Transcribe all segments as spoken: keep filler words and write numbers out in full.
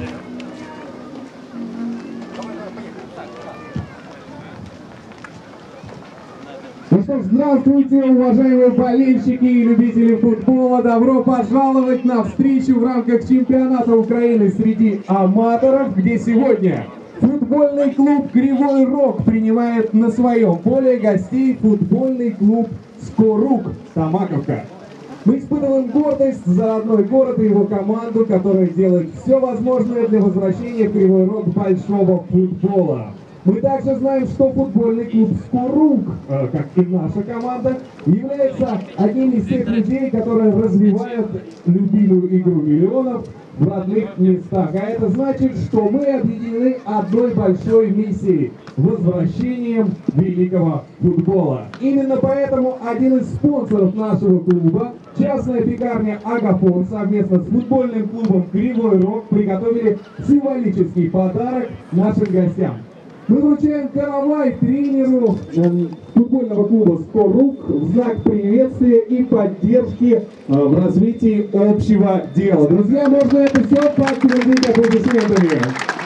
Ну что ж, здравствуйте, уважаемые болельщики и любители футбола. Добро пожаловать на встречу в рамках чемпионата Украины среди аматоров, где сегодня футбольный клуб «Кривой Рог» принимает на своем поле гостей футбольный клуб «Скорук» Тамаковка. Мы испытываем гордость за родной город и его команду, которая делает все возможное для возвращения в Кривой Рог большого футбола. Мы также знаем, что футбольный клуб «Скорук», как и наша команда, является одним из тех людей, которые развивают любимую игру миллионов в родных местах. А это значит, что мы объединены одной большой миссией – возвращением великого футбола. Именно поэтому один из спонсоров нашего клуба, частная пекарня «Агафон», совместно с футбольным клубом «Кривой Рог» приготовили символический подарок нашим гостям. Мы вручаем каравай тренеру э, футбольного клуба «Скорук» в знак приветствия и поддержки э, в развитии общего дела. Друзья, можно это все подтвердить аплодисментами.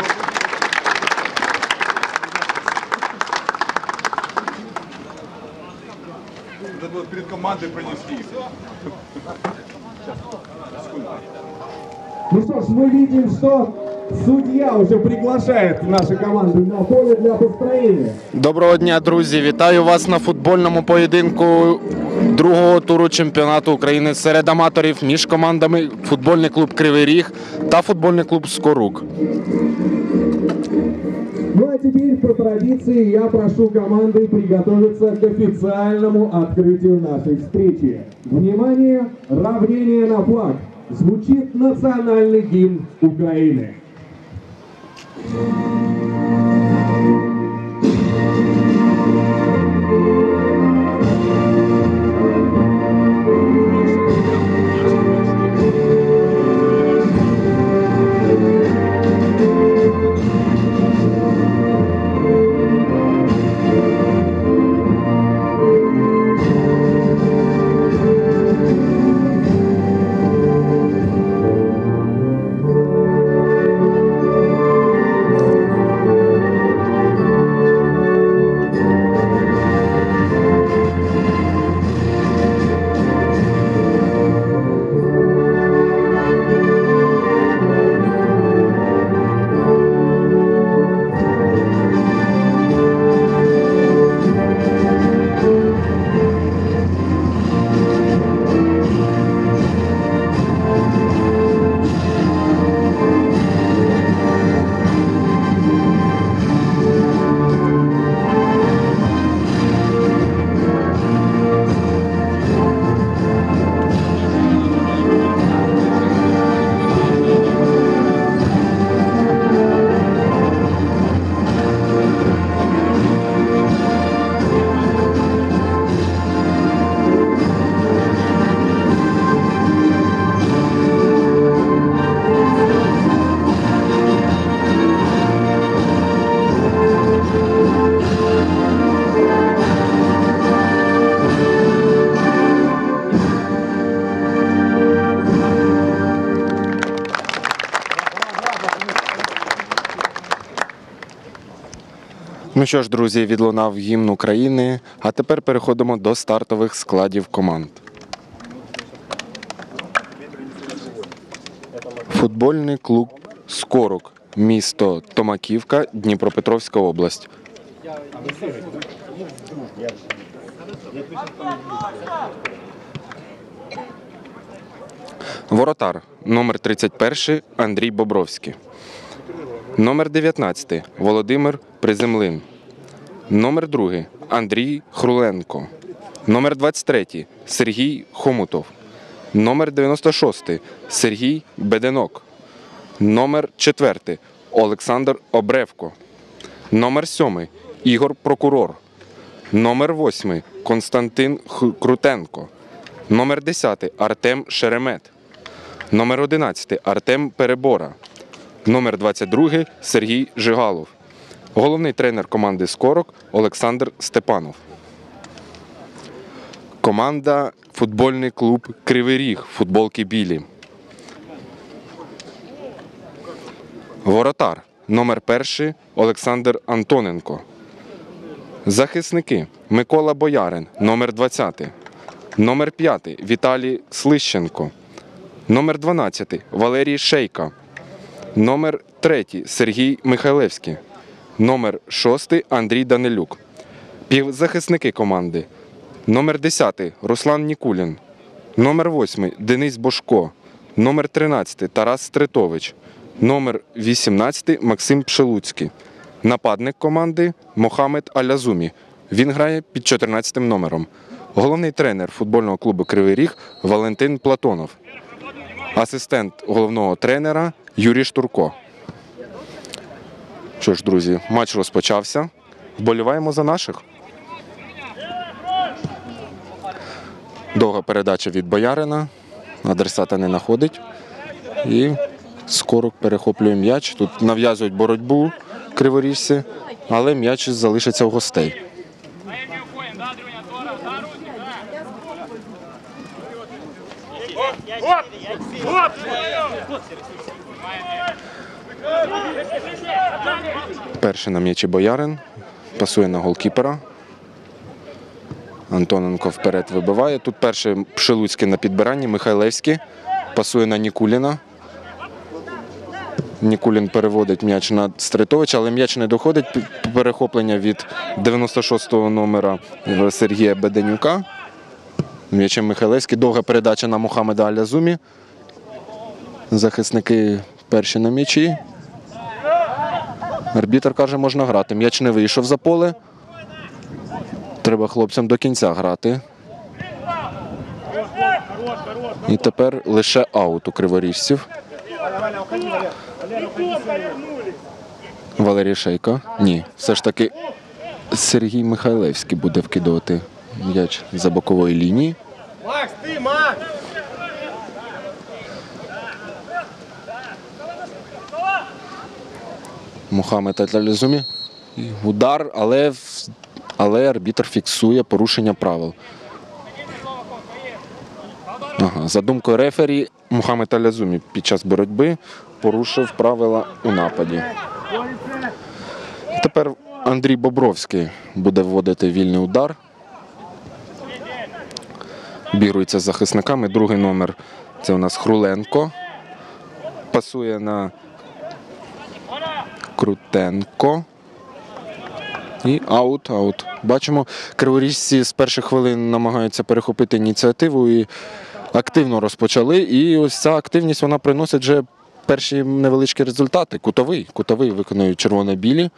Надо было перед командой пронести. Ну что ж, мы видим, что судья уже приглашает нашу команду на поле для построения. Доброго дня, друзі! Вітаю вас на футбольному поєдинку другого туру чемпіонату України серед аматорів між командами футбольний клуб «Кривий Ріг» та футбольний клуб «Скорук». Ну а теперь по традиции я прошу команды приготовиться к официальному открытию нашей встречи. Внимание, равнение на флаг. Звучит национальный гимн Украины. Ну що ж, друзі, відлунав гімн України, а тепер переходимо до стартових складів команд. Футбольний клуб «Скорук», місто Томаківка, Дніпропетровська область. Воротар номер тридцять перший Андрій Бобровський. Номер дев'ятнадцятий Володимир Приземлин. Номер другий Андрій Хруленко. Номер двадцять третій Сергій Хомутов. Номер дев'яносто шостий Сергій Беденок. Номер четвертий Олександр Обревко. Номер сьомий Ігор Прокурор. Номер восьмий Константин Крутенко. Номер десятий Артем Шеремет. Номер одинадцятий Артем Перебора. Номер двадцять другий Сергій Жигалов. Головний тренер команди «Скорок» Олександр Степанов. Команда футбольний клуб «Кривий Ріг», футболки білі. Воротар номер перший Олександр Антоненко. Захисники Микола Боярин, номер двадцятий. Номер п'ятий Віталій Слищенко. Номер дванадцятий Валерій Шейка. Номер третій Сергій Михайлевський. Номер шостий Андрій Данилюк. Півзахисники команди. Номер десятий Руслан Нікулін. Номер восьмий Денис Бошко. Номер тринадцятий Тарас Стритович. Номер вісімнадцятий Максим Пшелуцький. Нападник команди Мохамед Алязумі. Він грає під чотирнадцятим номером. Головний тренер футбольного клубу Кривий Ріг Валентин Платонов. Асистент головного тренера Юрій Штурко. Що ж, друзі, матч розпочався. Вболіваємо за наших. Довга передача від Боярина. Адресата не знаходить. І Скорук перехоплює м'яч. Тут нав'язують боротьбу криворіжці, але м'яч залишиться у гостей. Перший на м'ячі Боярин. Пасує на голкіпера. Антоненко вперед вибиває. Тут перший Пшелуцький на підбиранні. Михайлевський пасує на Нікуліна. Нікулін переводить м'яч на Стритовича, але м'яч не доходить. Перехоплення від дев'яносто шостого номера Сергія Беденюка. М'ячем Михайлевський. Довга передача на Мохамеда Алязумі. Захисники перші на м'ячі. Арбітр каже, можна грати. М'яч не вийшов за поле. Треба хлопцям до кінця грати. І тепер лише аут у криворіжців. Валерій Шейка. Ні, все ж таки Сергій Михайлевський буде вкидувати м'яч за бокової лінії. Макс, ти, Макс! Мохамед Алязумі. Удар, але, але арбітр фіксує порушення правил. Ага, за думкою рефері, Мохамед Алязумі під час боротьби порушив правила у нападі. Тепер Андрій Бобровський буде вводити вільний удар. Бірується з захисниками. Другий номер – це у нас Хруленко. Пасує на Крутенко. І аут, аут. Бачимо, криворіжці з перших хвилин намагаються перехопити ініціативу і активно розпочали. І ось ця активність, вона приносить вже перші невеличкі результати. Кутовий. Кутовий виконують червоно-білі.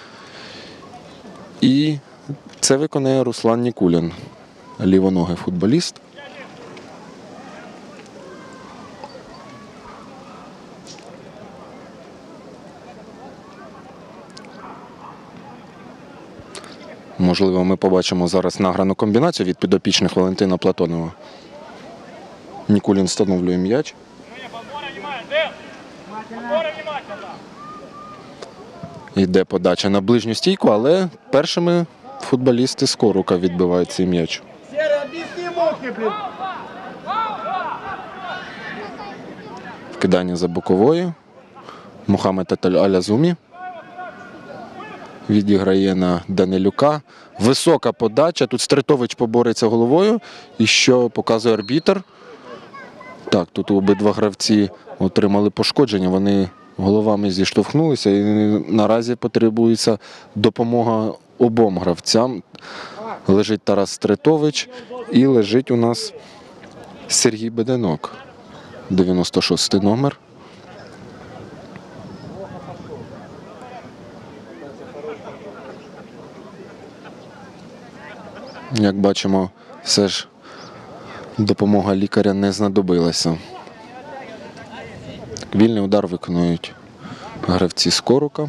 І це виконує Руслан Нікулін. Лівоногий футболіст. Можливо, ми побачимо зараз награну комбінацію від підопічних Валентина Платонова. Нікулін встановлює м'яч. Йде подача на ближню стійку, але першими футболісти Скорука відбивають цей м'яч. Вкидання за боковою. Мохамед Алязумі відіграє на Данилюка. Висока подача. Тут Стритович побореться головою. І що показує арбітр? Так, тут обидва гравці отримали пошкодження. Вони головами зіштовхнулися і наразі потребується допомога обом гравцям. Лежить Тарас Стритович і лежить у нас Сергій Беденок. дев'яносто шостий номер. Як бачимо, все ж допомога лікаря не знадобилася. Вільний удар виконують гравці Скорука.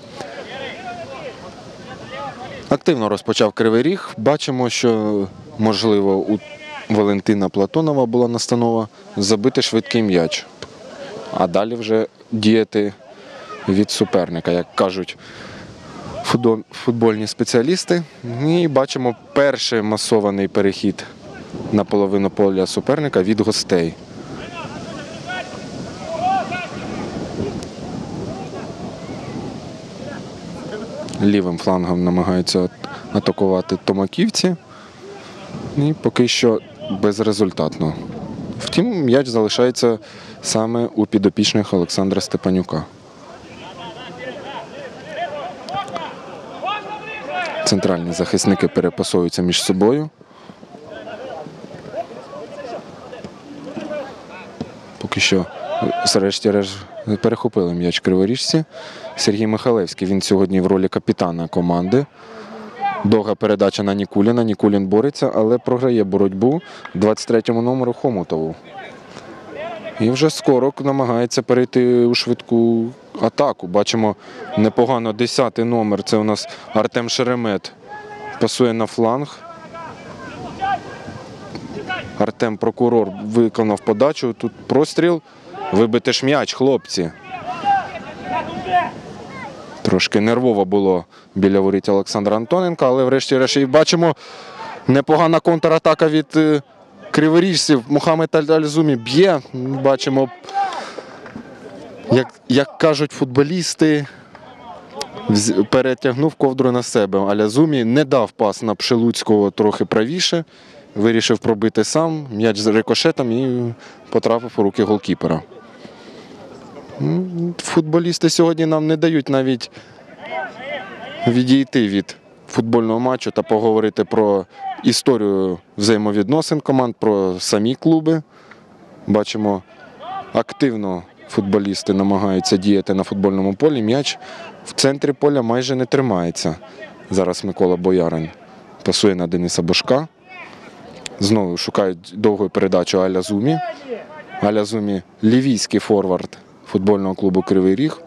Активно розпочав Кривий Ріг. Бачимо, що, можливо, у Валентина Платонова була настанова забити швидкий м'яч. А далі вже діяти від суперника, як кажуть футбольні спеціалісти. І бачимо перший масований перехід на половину поля суперника від гостей. лівим флангом намагаються атакувати томаківці. І поки що безрезультатно. Втім, м'яч залишається саме у підопічних Олександра Степанюка. Центральні захисники перепасуються між собою. Поки що, зрешті-решт, перехопили м'яч криворіжці. Сергій Михайлевський, він сьогодні в ролі капітана команди. Довга передача на Нікуліна. Нікулін бореться, але програє боротьбу двадцять третьому номеру Хомутову. І вже Скорок намагається перейти у швидку атаку. Бачимо непогано десятий номер. Це у нас Артем Шеремет. Пасує на фланг. Артем Прокурор виконав подачу. Тут простріл. Вибити ж м'яч, хлопці. Трошки нервово було біля воріт Олександра Антоненка, але врешті-решт і бачимо непогана контратака від криворіжців. Мухаммед Аль-Зумі б'є. Бачимо, як, як кажуть футболісти, перетягнув ковдру на себе. Аль-Зумі не дав пас на Пшелуцького трохи правіше. Вирішив пробити сам. М'яч з рикошетом і потрапив у руки голкіпера. Футболісти сьогодні нам не дають навіть відійти від футбольного матчу та поговорити про історію взаємовідносин команд, про самі клуби. Бачимо, активно футболісти намагаються діяти на футбольному полі. М'яч в центрі поля майже не тримається. Зараз Микола Боярин пасує на Дениса Бошка. Знову шукають довгу передачу Аль-Зумі. Аль-Зумі – лівійський форвард футбольного клубу «Кривий Ріг».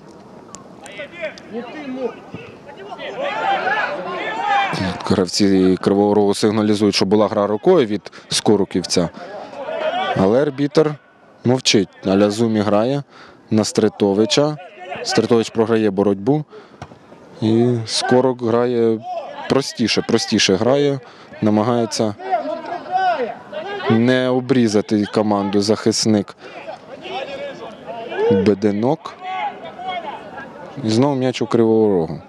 Гравці Кривого Рогу сигналізують, що була гра рукою від Скороківця. Але арбітр мовчить. Аль-Зумі грає на Стритовича. Стритович програє боротьбу. І Скорок грає простіше, простіше грає. Намагається не обрізати команду захисник Беденок. І знову м'яч у Кривого Рогу.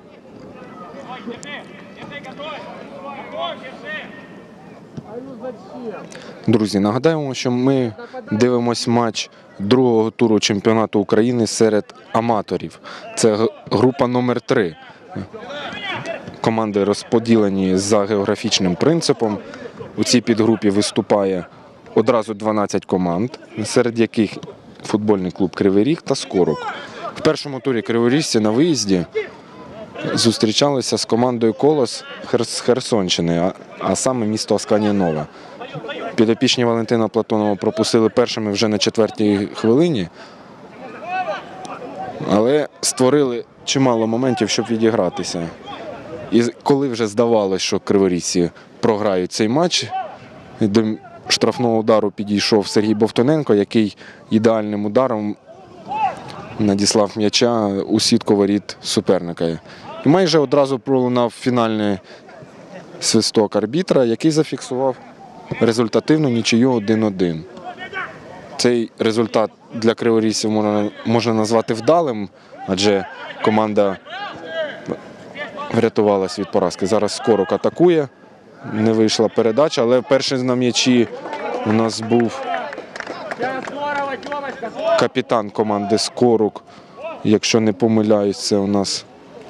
Друзі, нагадаємо, що ми дивимося матч другого туру чемпіонату України серед аматорів. Це група номер три. Команди розподілені за географічним принципом. У цій підгрупі виступає одразу дванадцять команд, серед яких футбольний клуб «Кривий Ріг» та «Скорок». В першому турі криворіжці на виїзді зустрічалися з командою «Колос» з Херсонщини, а саме місто Асканія Нова. Підопічні Валентина Платонова пропустили першими вже на четвертій хвилині, але створили чимало моментів, щоб відігратися. І коли вже здавалося, що криворіжці програють цей матч, до штрафного удару підійшов Сергій Бовтоненко, який ідеальним ударом надіслав м'яча у сітку воріт суперника. І майже одразу пролунав фінальний свисток арбітра, який зафіксував результативну нічию один-один. Цей результат для криворіжців можна, можна назвати вдалим, адже команда врятувалась від поразки. Зараз Скорок атакує, не вийшла передача, але перший на м'ячі у нас був капітан команди Скорок. Якщо не помиляюсь, це у нас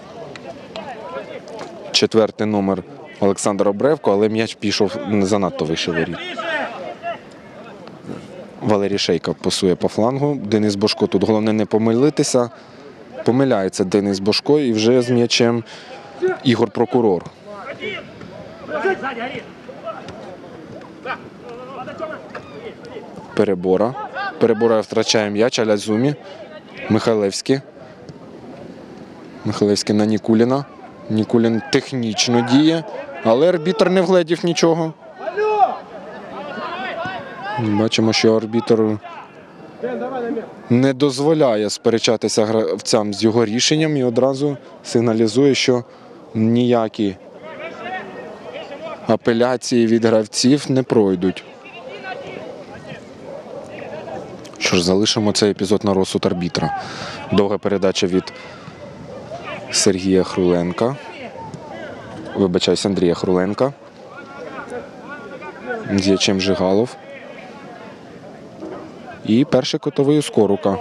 четвертий номер Олександр Обревко, але м'яч пішов занадто вище воріт. Валерій Шейка пасує по флангу. Денис Бошко, тут головне не помилитися. Помиляється Денис Бошко і вже з м'ячем Ігор Прокурор. Перебора. Перебора втрачає м'яч. Аль-Зумі. Михайлевський. Михайлевський на Нікуліна. Нікулін технічно діє, але арбітр не вгледів нічого. Бачимо, що арбітр не дозволяє сперечатися гравцям з його рішенням і одразу сигналізує, що ніякі апеляції від гравців не пройдуть. Що ж, залишимо цей епізод на розсуд арбітра. Довга передача від Сергія Хруленка. Вибачаюсь, Андрія Хруленка. З м'ячем Жигалов. І перший кутовий у Скорука.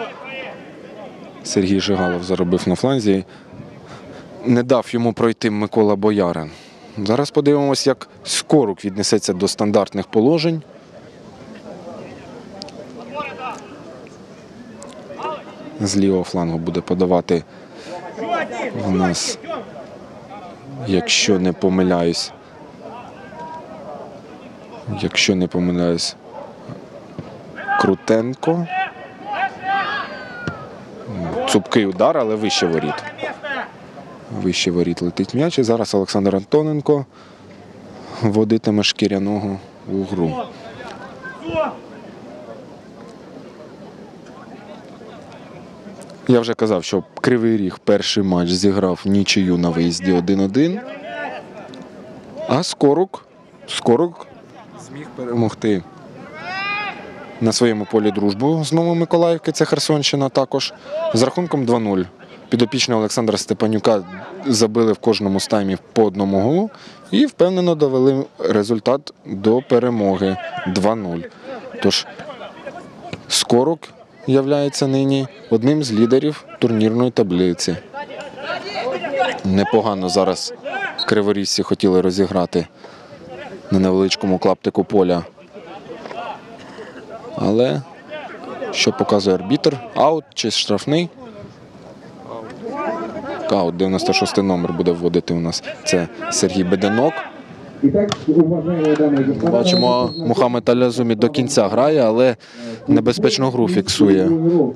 Сергій Жигалов заробив на фланзі. Не дав йому пройти Микола Боярин. Зараз подивимось, як Скорук віднесеться до стандартних положень. З лівого флангу буде подавати в нас, якщо не помиляюсь, якщо не помиляюсь, Крутенко. Цупкий удар, але вище воріт. Вище воріт летить м'яч. І зараз Олександр Антоненко водитиме Шкіряного у гру. Я вже казав, що Кривий Ріг перший матч зіграв нічию на виїзді один-один. А Скорук, Скорук зміг перемогти на своєму полі Дружбу з Новомиколаївки, це Херсонщина також, з рахунком два нуль. Підопічні Олександра Степанюка забили в кожному з таймів по одному голу і впевнено довели результат до перемоги два нуль. Тож Скорук являється нині одним з лідерів турнірної таблиці. Непогано зараз криворіжці хотіли розіграти на невеличкому клаптику поля. Але що показує арбітр? Аут чи штрафний? Аут, дев'яносто шостий номер буде вводити у нас. Це Сергій Беденок. Бачимо, Мухаммед Аль-Азумі до кінця грає, але небезпечну гру фіксує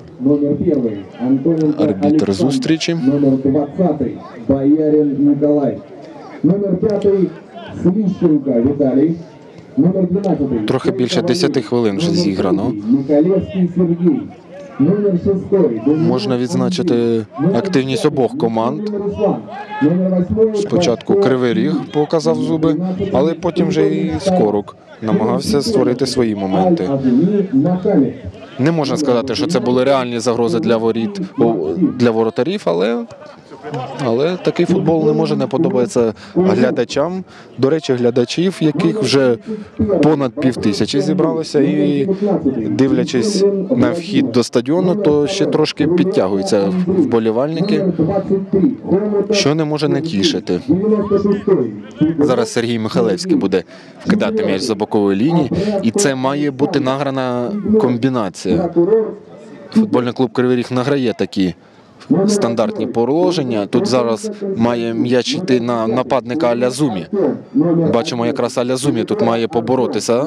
арбітр зустрічі. Номер двадцятий Боярин Николай. Номер п'ятий Сліщенко Віталій. Номер дванадцятий Трохи більше десяти хвилин вже зіграно. Миколевський Сергій. Номер шостий Можна відзначити активність обох команд. Спочатку Кривий Ріг показав зуби, але потім вже і Скорук намагався створити свої моменти. Не можна сказати, що це були реальні загрози для воріт, для воротарів, але, але такий футбол не може не подобається глядачам. До речі, глядачів, яких вже понад півтисячі зібралося, і дивлячись на вхід до стадіону, то ще трошки підтягуються вболівальники, що не може не тішити. Зараз Сергій Михайлевський буде вкидати м'яч за бокової лінії, і це має бути награна комбінація. Футбольний клуб Кривий Ріг награє такі стандартні положення. Тут зараз має м'яч йти на нападника Аль-Азумі. Бачимо, якраз Аль-Азумі тут має поборотися.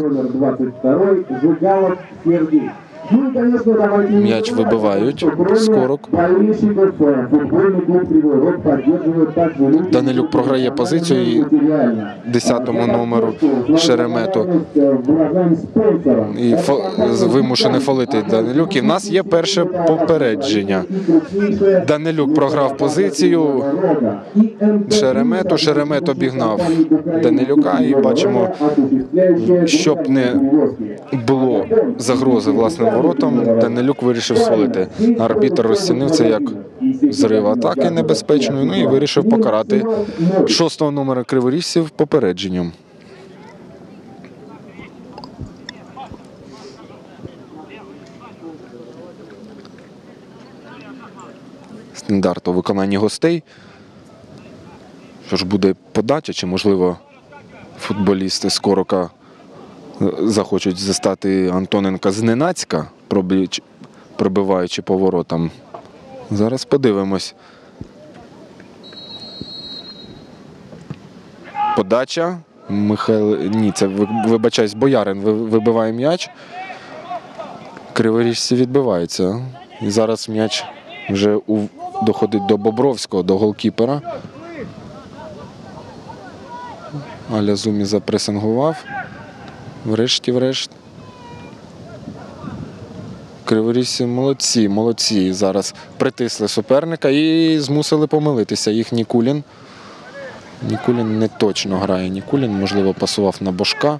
М'яч вибивають. Скорук. Данилюк програє позицію і десятому номеру Шеремету. І фо... вимушений фолити Данилюк. І в нас є перше попередження. Данилюк програв позицію Шеремету. Шеремет обігнав Данилюка. І бачимо, щоб не було загрози власним воротам, Данилюк вирішив свалити. Арбітр розцінив це як зрив атаки небезпечної, ну і вирішив покарати шостого номера криворіжців попередженням. Стандарт у виконанні гостей. Що ж буде подача, чи можливо футболісти Скорука захочуть застати Антоненка зненацька, пробиваючи поворотом. Зараз подивимось. Подача. Михайло... Ні, це, вибачаюсь, Боярин вибиває м'яч. Криворіжці відбиваються. І зараз м'яч вже у... доходить до Бобровського, до голкіпера. Аль-Азумі запресингував. Врешті-врешт. Криворіжці молодці, молодці. Зараз притисли суперника і змусили помилитися їх Нікулін. Нікулін не точно грає. Нікулін, можливо, пасував на Бошка.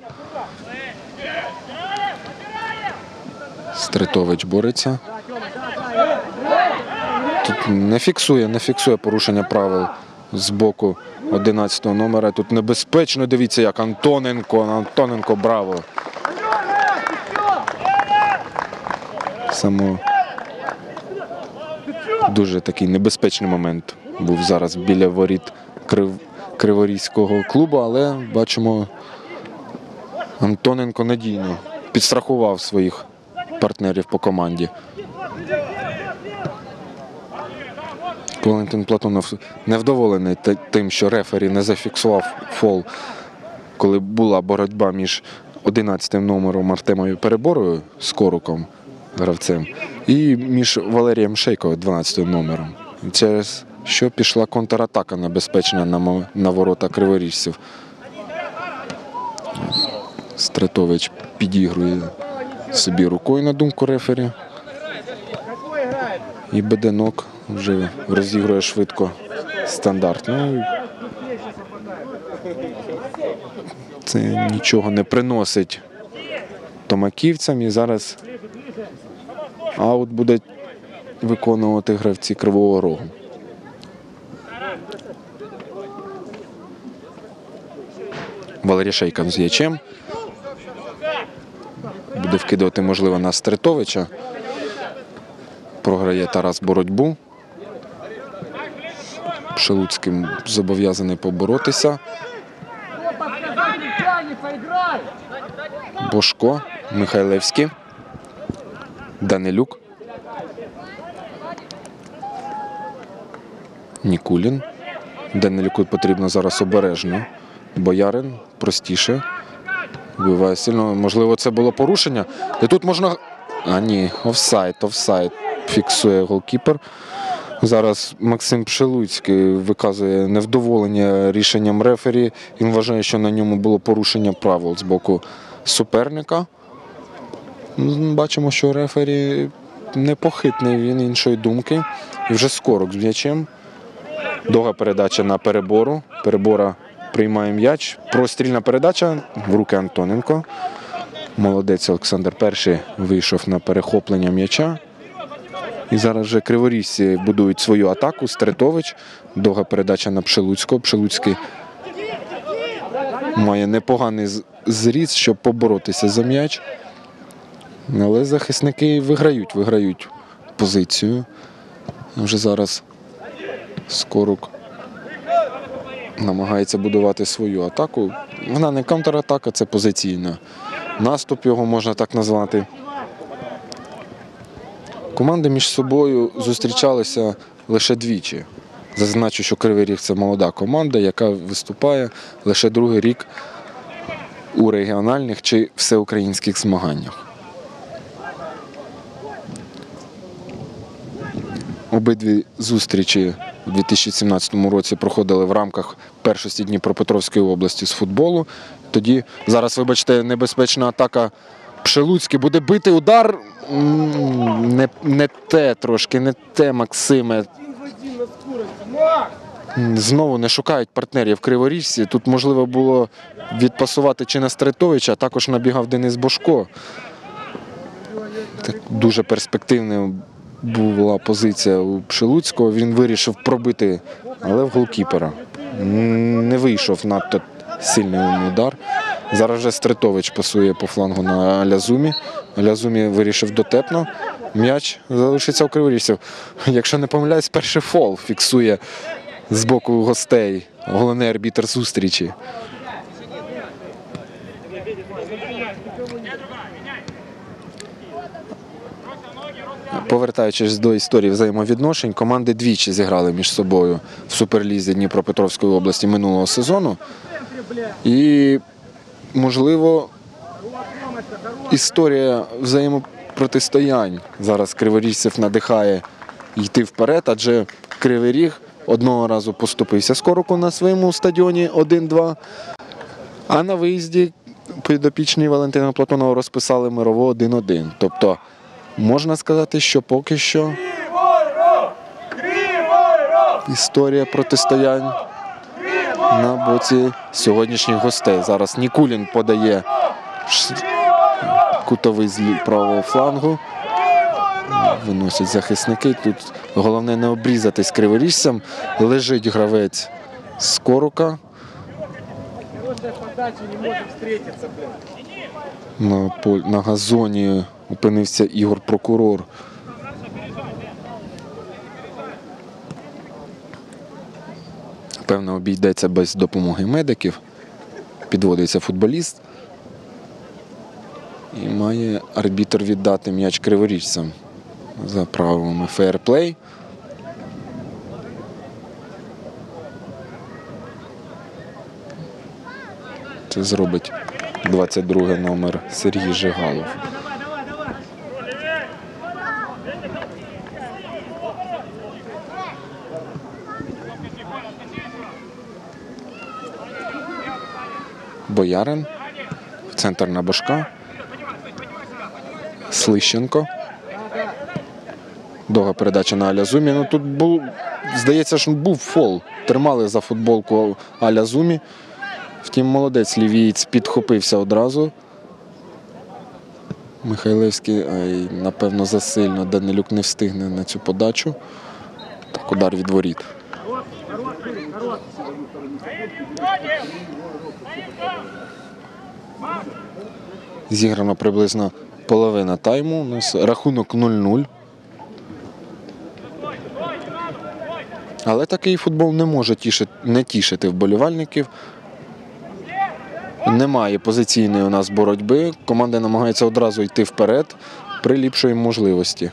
Стритович бореться. Тут Не фіксує, не фіксує порушення правил з боку одинадцятого номера. Тут небезпечно, дивіться, як Антоненко, Антоненко, браво. Само дуже такий небезпечний момент був зараз біля воріт Крив... Криворізького клубу, але бачимо, Антоненко надійно підстрахував своїх партнерів по команді. Валентин Платонов невдоволений тим, що рефері не зафіксував фол, коли була боротьба між одинадцятим номером Артемою Переборою з Коруком, гравцем, і між Валерієм Шейко, дванадцятим номером. Через що пішла контратака небезпечна на, на ворота криворіжців. Стретович підігрує собі рукою, на думку рефері. І Беденок вже розігрує швидко стандарт. Ну, це нічого не приносить томаківцям. І зараз аут буде виконувати гравці Кривого Рогу. Валерій Шейкан з м'ячем. Буде вкидувати, можливо, на Стретовича. Програє Тарас боротьбу. Шелуцьким зобов'язаний поборотися. Бошко, Михайлевський, Данилюк, Нікулін. Данилюку потрібно зараз обережно. Боярин простіше. Вбиває сильно. Можливо, це було порушення. І тут можна... А ні, офсайд, офсайд. Фіксує голкіпер. Зараз Максим Пшелуцький виказує невдоволення рішенням рефері. Він вважає, що на ньому було порушення правил з боку суперника. Бачимо, що рефері непохитний, він іншої думки. І вже Скорок з м'ячем. Довга передача на Перебору. Перебора приймає м'яч. Прострільна передача в руки Антоненко. Молодець Олександр Перший вийшов на перехоплення м'яча. І зараз вже криворіжці будують свою атаку. Стретович. Довга передача на Пшелуцького. Пшелуцький має непоганий зріст, щоб поборотися за м'яч. Але захисники виграють, виграють позицію. Вже зараз Скорук намагається будувати свою атаку. Вона не контратака, це позиційна. Наступ його можна так назвати. Команди між собою зустрічалися лише двічі. Зазначу, що Кривий Ріг – це молода команда, яка виступає лише другий рік у регіональних чи всеукраїнських змаганнях. Обидві зустрічі у дві тисячі сімнадцятому році проходили в рамках першості Дніпропетровської області з футболу. Тоді, зараз, вибачте, небезпечна атака. Пшелуцький буде бити удар. Не, не те трошки, не те, Максиме. Знову не шукають партнерів криворіжці. Тут можливо було відпасувати чи на Стретовича, а також набігав Денис Бошко. Так, дуже перспективна була позиція у Пшелуцького. Він вирішив пробити, але в голкіпера. Не вийшов надто сильний удар. Зараз вже Стретович пасує по флангу на Лязумі. Лязумі вирішив дотепно. М'яч залишиться у криворіжців. Якщо не помиляюсь, перший фол фіксує з боку гостей головний арбітр зустрічі. Повертаючись до історії взаємовідношень, команди двічі зіграли між собою в Суперлізі Дніпропетровської області минулого сезону. І, можливо, історія взаємопротистоянь зараз криворіжців надихає йти вперед, адже Кривий Ріг одного разу поступився Скоруку на своєму стадіоні один-два, а на виїзді підопічні Валентина Платонова розписали мирово один-один. Тобто, можна сказати, що поки що історія протистоянь на боці сьогоднішніх гостей. Зараз Нікулін подає кутовий з правого флангу. Виносять захисники. Тут головне не обрізатись криворіжцям. Лежить гравець Скорука. Хорошая подача, не может встретиться, блин. На, поль- на газоні опинився Ігор Прокурор. Певно, обійдеться без допомоги медиків. Підводиться футболіст. І має арбітр віддати м'яч криворіжцям за правилами фейерплей. Це зробить двадцять другий номер Сергій Жигалов. Боярин. В центр на Башка. Слищенко. Довга передача на Аля Зумі. Ну, тут був, здається, що був фол. Тримали за футболку Аля Зумі. Втім, молодець лівієць підхопився одразу. Михайлевський, ай, напевно, засильно. Данилюк не встигне на цю подачу. Так, удар від воріт. Зіграно приблизно половина тайму. У нас рахунок нуль нуль. Але такий футбол не може тішити, не тішити вболівальників. Немає позиційної у нас боротьби. Команда намагається одразу йти вперед при ліпшої можливості.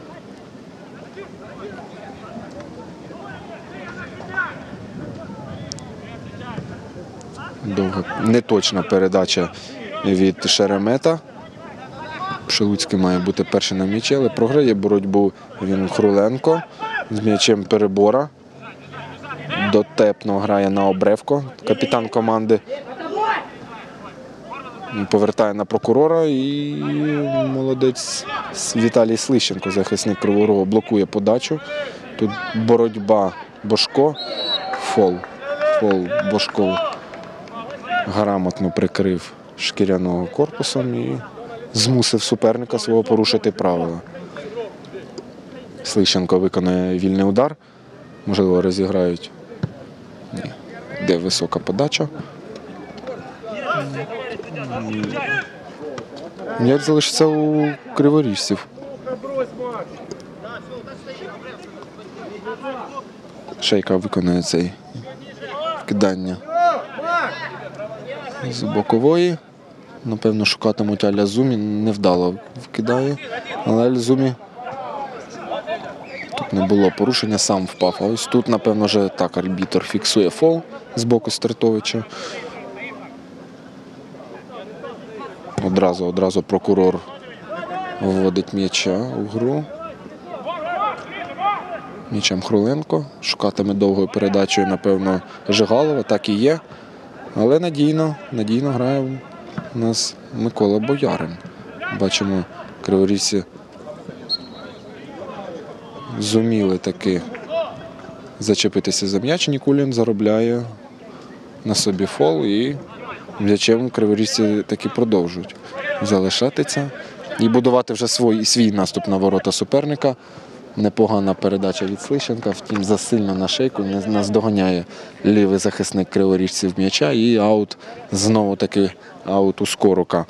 Довга, неточна передача від Шеремета. Пшелуцький має бути перший на м'ячі, але програє боротьбу він Хруленко з м'ячем перебора. Дотепно грає на Обревко, капітан команди. Повертає на Прокурора і молодець Віталій Слищенко, захисник Кривого Рогу, блокує подачу. Тут боротьба Бошко, фол. Фол Бошко грамотно прикрив шкіряного корпусом і змусив суперника свого порушити правила. Слищенко виконує вільний удар. Можливо, розіграють. Ні. Де висока подача. М'яч залишиться у криворіжців. Шейка виконує цей кидання з бокової. Напевно, шукатимуть Аля Зумі. Невдало вкидає. Але Аля Зумі тут не було порушення, сам впав. А ось тут, напевно, вже так арбітр фіксує фол з боку Стратовича. Одразу, одразу Прокурор вводить м'яча у гру. М'ячем Хруленко. Шукатиме довгою передачею, напевно, Жигалова. Так і є. Але надійно, надійно грає у нас Микола Боярин. Бачимо, криворіжці зуміли таки зачепитися за м'яч. Нікулін заробляє на собі фол і м'ячем криворіжці таки продовжують залишатися і будувати вже свій, свій наступ на ворота суперника. Непогана передача від Слищенка, втім засильно на шейку не наздоганяє лівий захисник криворіжців м'яча і аут, знову таки аут у Скорука.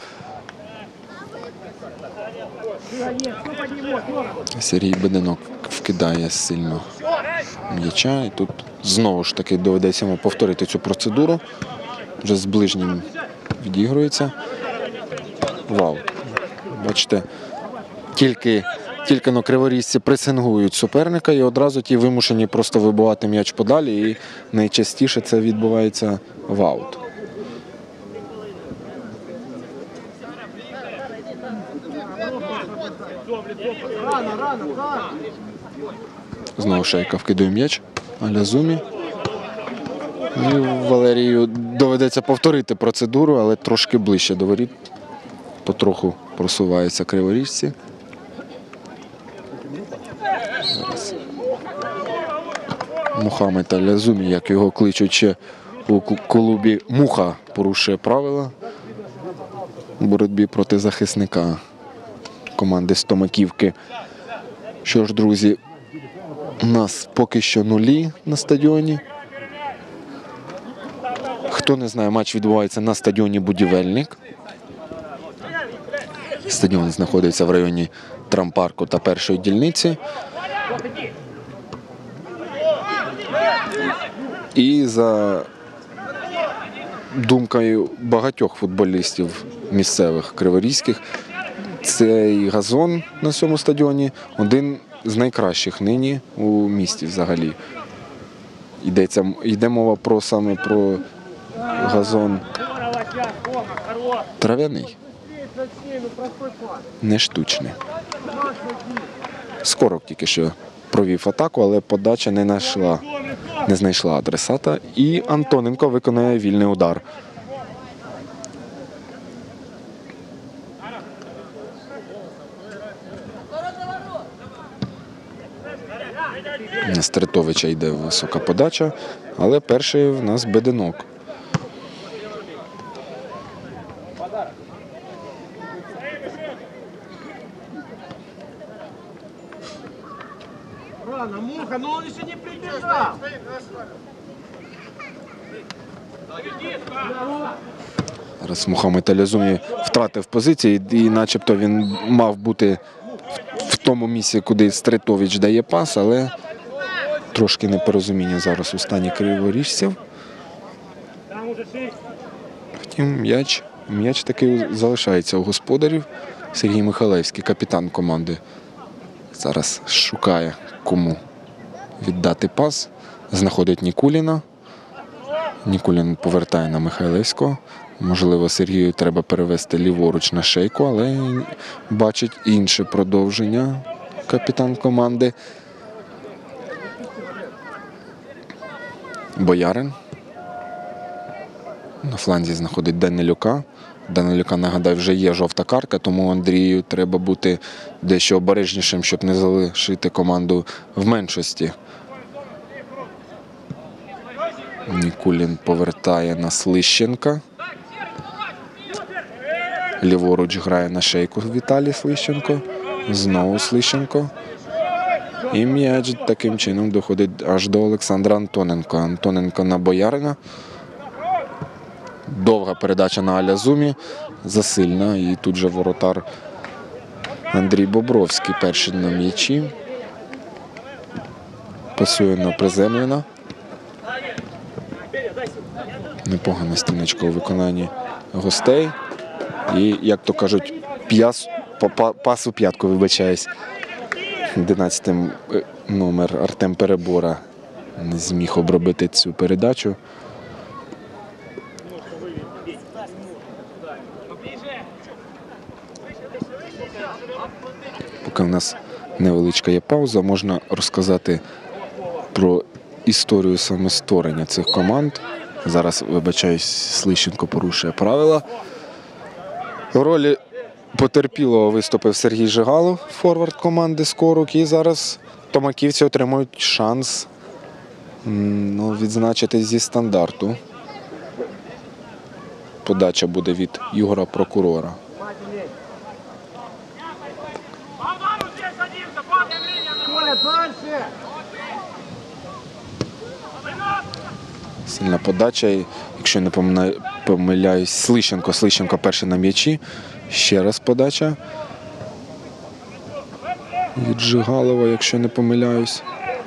Сергій Беденок вкидає сильно м'яча і тут знову ж таки доведеться йому повторити цю процедуру. Вже з ближнім відігрується. Вау. Бачите, тільки, тільки на криворіжці пресингують суперника і одразу ті вимушені просто вибивати м'яч подалі і найчастіше це відбувається в аут. Знову Шейка вкидає м'яч. Аля Зумі. І Валерію доведеться повторити процедуру, але трошки ближче до воріт. Потроху просуваються криворіжці. Зараз. Мухаммед Аля Зумі, як його кличуть ще у клубі Муха, порушує правила у боротьбі проти захисника команди Стомаківки. Що ж, друзі, у нас поки що нулі на стадіоні. Хто не знає, матч відбувається на стадіоні «Будівельник». Стадіон знаходиться в районі травмпарку та першої дільниці. І за думкою багатьох футболістів місцевих криворізьких, цей газон на цьому стадіоні один з найкращих нині у місті взагалі. Йдеться, йде мова про саме про газон трав'яний, не штучний. Скорок тільки що провів атаку, але подача не знайшла, не знайшла адресата. І Антоненко виконує вільний удар. На Стритовича йде висока подача, але перший в нас Беденок. Рано, Муха, но он еще не прибежал. Зараз Мухаммед Аль-Азумі втратив позиції, і начебто він мав бути в тому місці, куди Стритович дає пас, але трошки непорозуміння зараз у стані криворіжців. Втім, м'яч, м'яч таки залишається у господарів. Сергій Михайлевський, капітан команди, зараз шукає, кому віддати пас. Знаходить Нікуліна. Нікулін повертає на Михайлевського. Можливо, Сергію треба перевести ліворуч на Шейку, але бачить інше продовження капітан команди. Боярин. На фланзі знаходить Данилюка. Данилюка, нагадаю, вже є жовта картка, тому Андрію треба бути дещо обережнішим, щоб не залишити команду в меншості. Нікулін повертає на Слищенка. Ліворуч грає на Шейку Віталій Слищенко. Знову Слищенко. І м'яч таким чином доходить аж до Олександра Антоненка. Антоненко на Боярина. Довга передача на Аль-Азумі. Засильна. І тут же воротар Андрій Бобровський перший на м'ячі. Пасує на приземлена. Непогана стіночка у виконанні гостей. І, як то кажуть, п'яс, пас у п'ятку, вибачаюсь. одинадцятий номер Артем Перебора не зміг обробити цю передачу. Поки в нас невеличка є пауза, можна розказати про історію саме створення цих команд. Зараз, вибачаюсь, Слищенко порушує правила. В ролі потерпілого виступив Сергій Жигалов, форвард команди «Скорук». І зараз томаківці отримують шанс ну, відзначити зі стандарту. Подача буде від Ігора Прокурора. Сильна подача. І, якщо не помиляюсь, Слищенко. Слищенко перший на м'ячі. Ще раз подача від Жигалова, якщо не помиляюсь.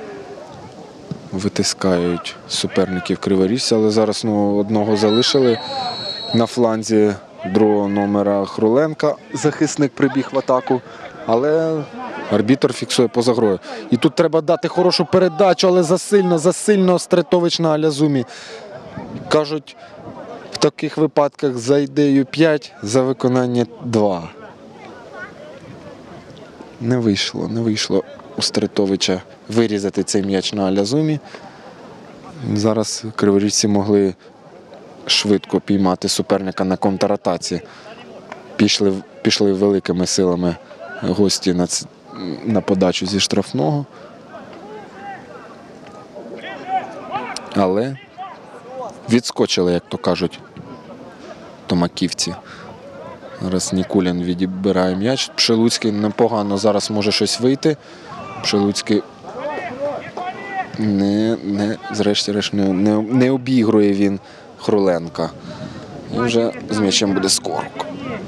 Витискають суперників криворіжця, але зараз ну, одного залишили на фланзі другого номера Хруленка. Захисник прибіг в атаку, але арбітр фіксує поза грою. І тут треба дати хорошу передачу, але засильно, засильно Стритович на Аль-Азумі. Кажуть, в таких випадках за ідею п'ять, за виконання два. Не вийшло, не вийшло у Стритовича вирізати цей м'яч на Аль-Азумі. Зараз криворіжці могли швидко піймати суперника на контратаці. Пішли, пішли великими силами гості на, на подачу зі штрафного. Але відскочили, як то кажуть, томаківці. Зараз Нікулін відібирає м'яч. Пшелуцький непогано зараз може щось вийти. Пшелуцький не, не, зрешті-решт не, не, не обігрує він Хруленка. І вже з м'ячем буде Скорок.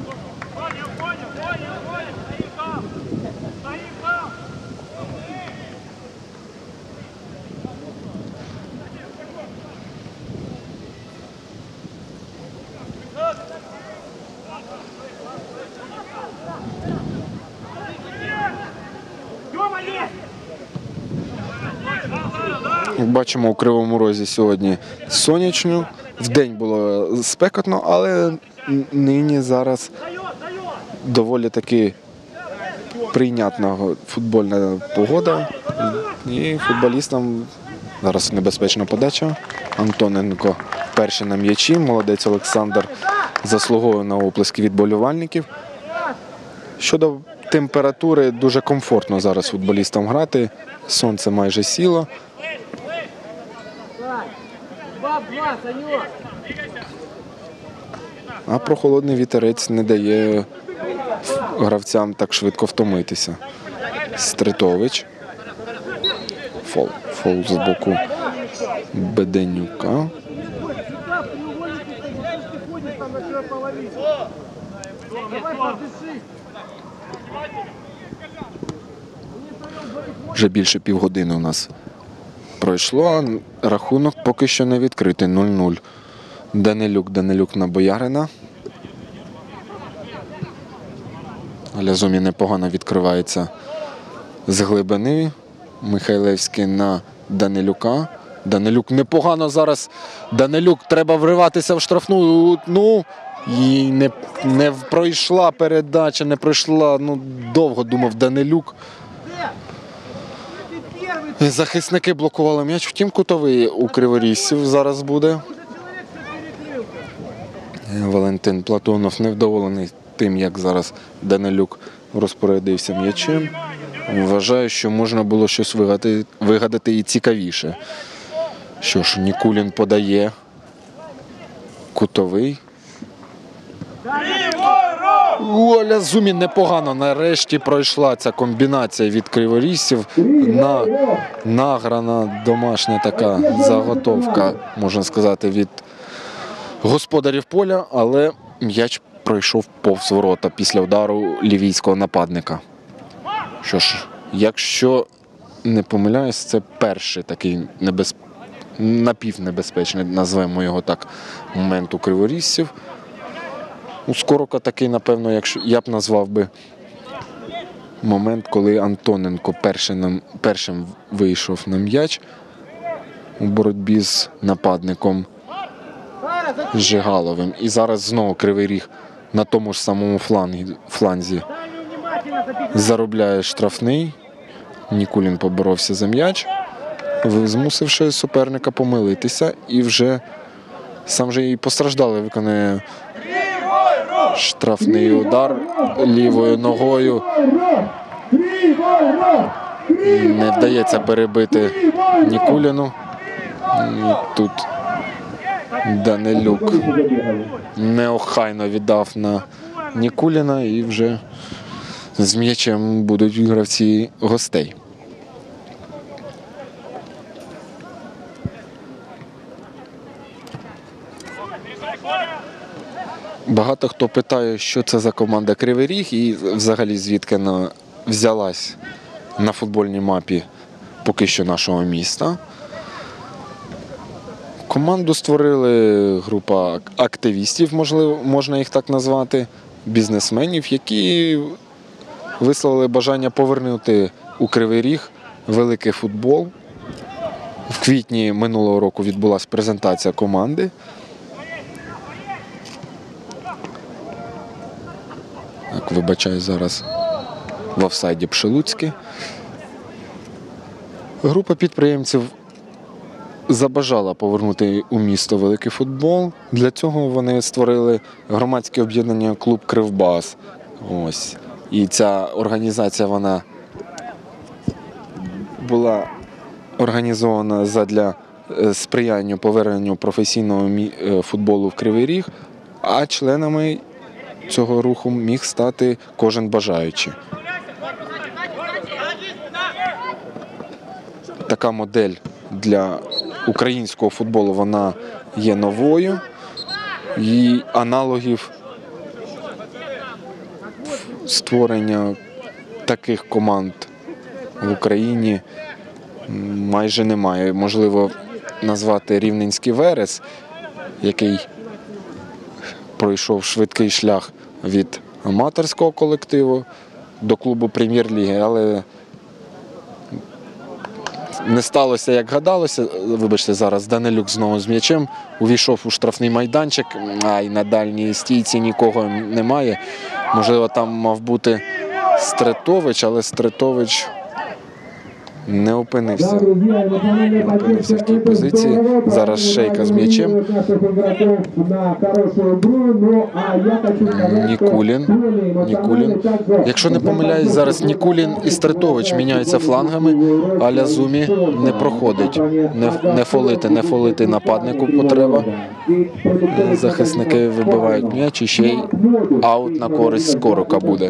Як бачимо, у Кривому Розі сьогодні сонячно. Вдень було спекотно, але нині зараз доволі таки прийнятна футбольна погода. І футболістам зараз небезпечна подача. Антоненко перший на м'ячі. Молодець Олександр заслуговує на оплески від болівальників. Щодо температури, дуже комфортно зараз футболістам грати. Сонце майже сіло. Два-два, Санек. А прохолодний вітерець не дає гравцям так швидко втомитися. Стритович. Фол. Фол з боку Беденюка. Вже більше півгодини у нас пройшло. Рахунок поки що не відкритий. нуль-нуль. Данилюк, Данилюк на Боярина. Лязумі непогано відкривається з глибини. Михайлевський на Данилюка. Данилюк непогано зараз. Данилюк, треба вриватися в штрафну. Ну, і не, не пройшла передача, не пройшла. Ну, довго думав Данилюк. Захисники блокували м'яч. Втім, кутовий у криворіжців зараз буде. Валентин Платонов невдоволений тим, як зараз Данилюк розпорядився м'ячем. Вважаю, що можна було щось вигадати, вигадати і цікавіше. Що ж, Нікулін подає. Кутовий. Оля Зумін непогано. Нарешті пройшла ця комбінація від криворіжців. На, награна домашня така заготовка, можна сказати, від господарів поля, але м'яч пройшов повз ворота після удару лівійського нападника. Що ж, якщо не помиляюсь, це перший такий небез... напівнебезпечний, назвемо його так, момент у криворіжців. У Скорока такий, напевно, якщо я б назвав би момент, коли Антоненко першим, першим вийшов на м'яч у боротьбі з нападником Жигаловим. І зараз знову Кривий Ріг на тому ж самому флангі, фланзі заробляє штрафний. Нікулін поборовся за м'яч, змусивши суперника помилитися. І вже сам же і постраждалий виконує штрафний удар лівою ногою. Не вдається перебити Нікуліну. І тут Данилюк неохайно віддав на Нікуліна, і вже з м'ячем будуть гравці гостей. Багато хто питає, що це за команда Кривий Ріг і взагалі звідки вона взялась на футбольній мапі поки що нашого міста. Команду створили група активістів, можливо, можна їх так назвати, бізнесменів, які висловили бажання повернути у Кривий Ріг великий футбол. В квітні минулого року відбулася презентація команди. Так, вибачаю, зараз в офсайді Пшелуцький. Група підприємців забажала повернути у місто великий футбол. Для цього вони створили громадське об'єднання «Клуб Кривбас». Ось. І ця організація, вона була організована задля сприяння поверненню професійного футболу в Кривий Ріг, а членами цього руху міг стати кожен бажаючий. така модель для українського футболу, вона є новою. І аналогів створення таких команд в Україні майже немає. Можливо, назвати Рівненський Верес, який пройшов швидкий шлях від аматорського колективу до клубу прем'єр-ліги, але не сталося, як гадалося. Вибачте, зараз Данилюк знову з м'ячем увійшов у штрафний майданчик, а й на дальній стійці нікого немає. Можливо, там мав бути Стретович, але Стретович не опинився. Не опинився в тій позиції. Зараз Шейка з м'ячем. Нікулін. Нікулін. Якщо не помиляюсь, зараз Нікулін і Стретович міняються флангами, а Лязумі не проходить. Не, не фолити, не фолити нападнику потреба. Захисники вибивають м'яч і ще й аут на користь Скорука буде.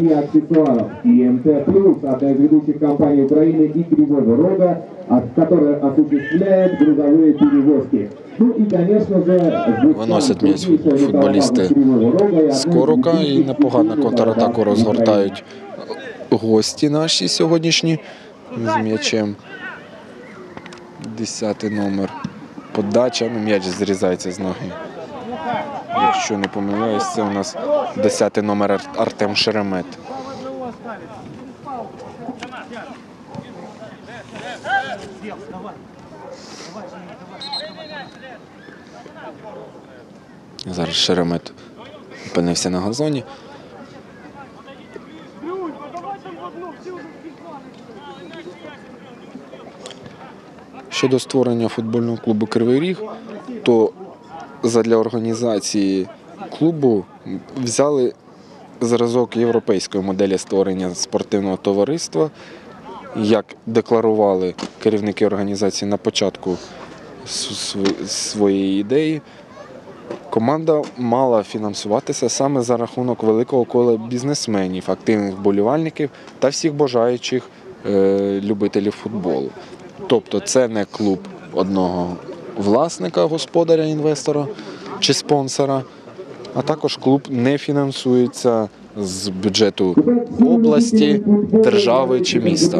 Рога, которая осуществляет грузовые перевозки. Ну и, конечно же, виносять м'яч футболісти Скорука і непогано контратаку розгортають гості наші сьогоднішні з м'ячем. Десятий номер. Подача, ну м'яч зрізається з ноги. Якщо не помиляюсь, це у нас десятий номер Артем Шеремет. Зараз Шеремет опинився на газоні. Щодо створення футбольного клубу «Кривий Ріг», то задля організації клубу взяли зразок європейської моделі створення спортивного товариства. Як декларували керівники організації на початку своєї ідеї, команда мала фінансуватися саме за рахунок великого кола бізнесменів, активних вболівальників та всіх бажаючих е, любителів футболу. Тобто це не клуб одного власника, господаря, інвестора чи спонсора, а також клуб не фінансується з бюджету області, держави чи міста.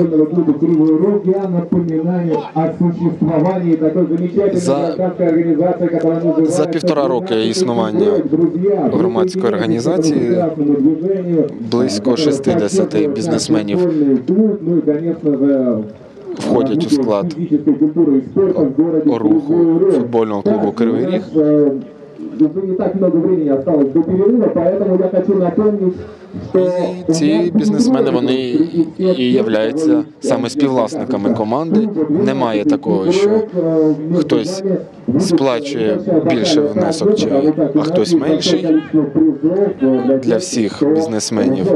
За, за півтора роки існування громадської організації близько шістдесят бізнесменів входять у склад руху футбольного клубу «Кривий Ріг». Не так много времени осталось до перерыва, поэтому я хочу напомнить, що ці бізнесмени, вони і являються саме співвласниками команди. Немає такого, що хтось сплачує більше внесок, чи, а хтось менший. Для всіх бізнесменів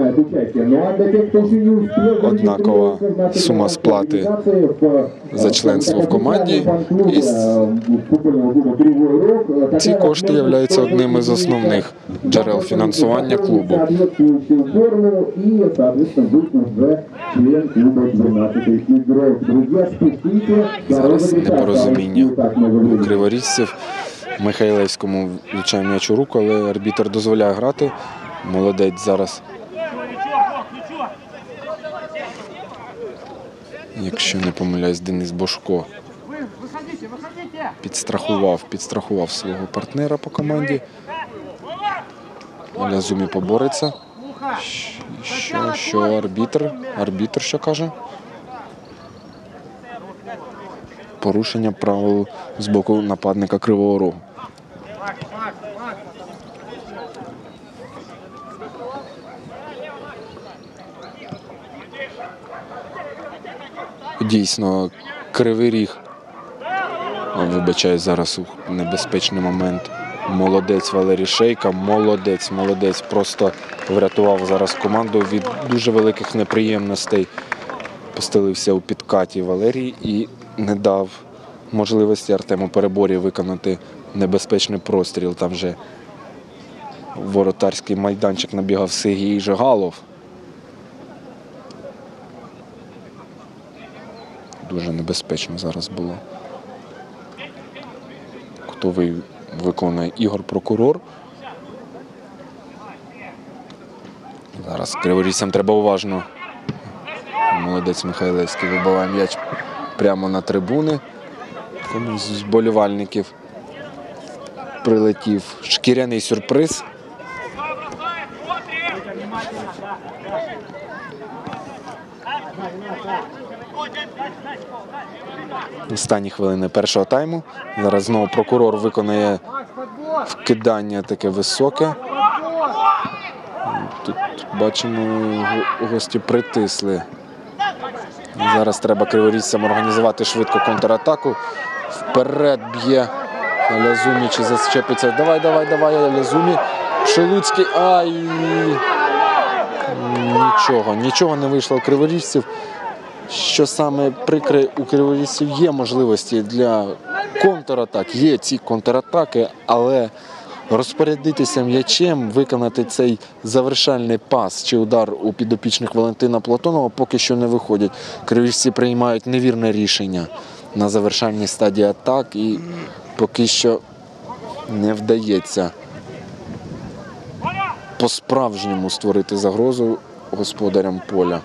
однакова сума сплати за членство в команді. І ці кошти являються одним із основних джерел фінансування клубу. Зараз непорозуміння у криворіжців. Михайлевському влучає м'яч у руку, але арбітр дозволяє грати. Молодець зараз. Якщо не помиляюсь, Денис Бошко підстрахував, підстрахував свого партнера по команді. Лязумі побореться. Що, що арбітр? Арбітр що каже? Порушення правил з боку нападника Кривого Рогу. Дійсно, Кривий Ріг, вибачаю, зараз небезпечний момент. Молодець Валерій Шейка, молодець, молодець. Просто врятував зараз команду від дуже великих неприємностей. Постелився у підкаті Валерій і не дав можливості Артему Переборі виконати небезпечний простріл. Там вже в воротарський майданчик набігав Сергій Жигалов. дуже небезпечно зараз було. Хто ви- виконує Ігор Прокурор. Зараз криворіжцям треба уважно. Молодець Михайлевський вибиває м'яч прямо на трибуни. Комусь з вболівальників прилетів шкіряний сюрприз. Останні хвилини першого тайму. Зараз знову прокурор виконає вкидання таке високе. Тут бачимо, го- гості притисли. Зараз треба криворіжцям організувати швидко контратаку. Вперед б'є Лязумі, чи зачепиться. Давай, давай, давай, Лязумі. Шелуцький. Ай! Нічого, нічого не вийшло у криворіжців. Що саме прикре, у криворіжців є можливості для контратак. Є ці контратаки, але розпорядитися м'ячем, виконати цей завершальний пас чи удар у підопічних Валентина Платонова поки що не виходять. Криворіжці приймають невірне рішення на завершальній стадії атак і поки що не вдається по-справжньому створити загрозу господарям поля.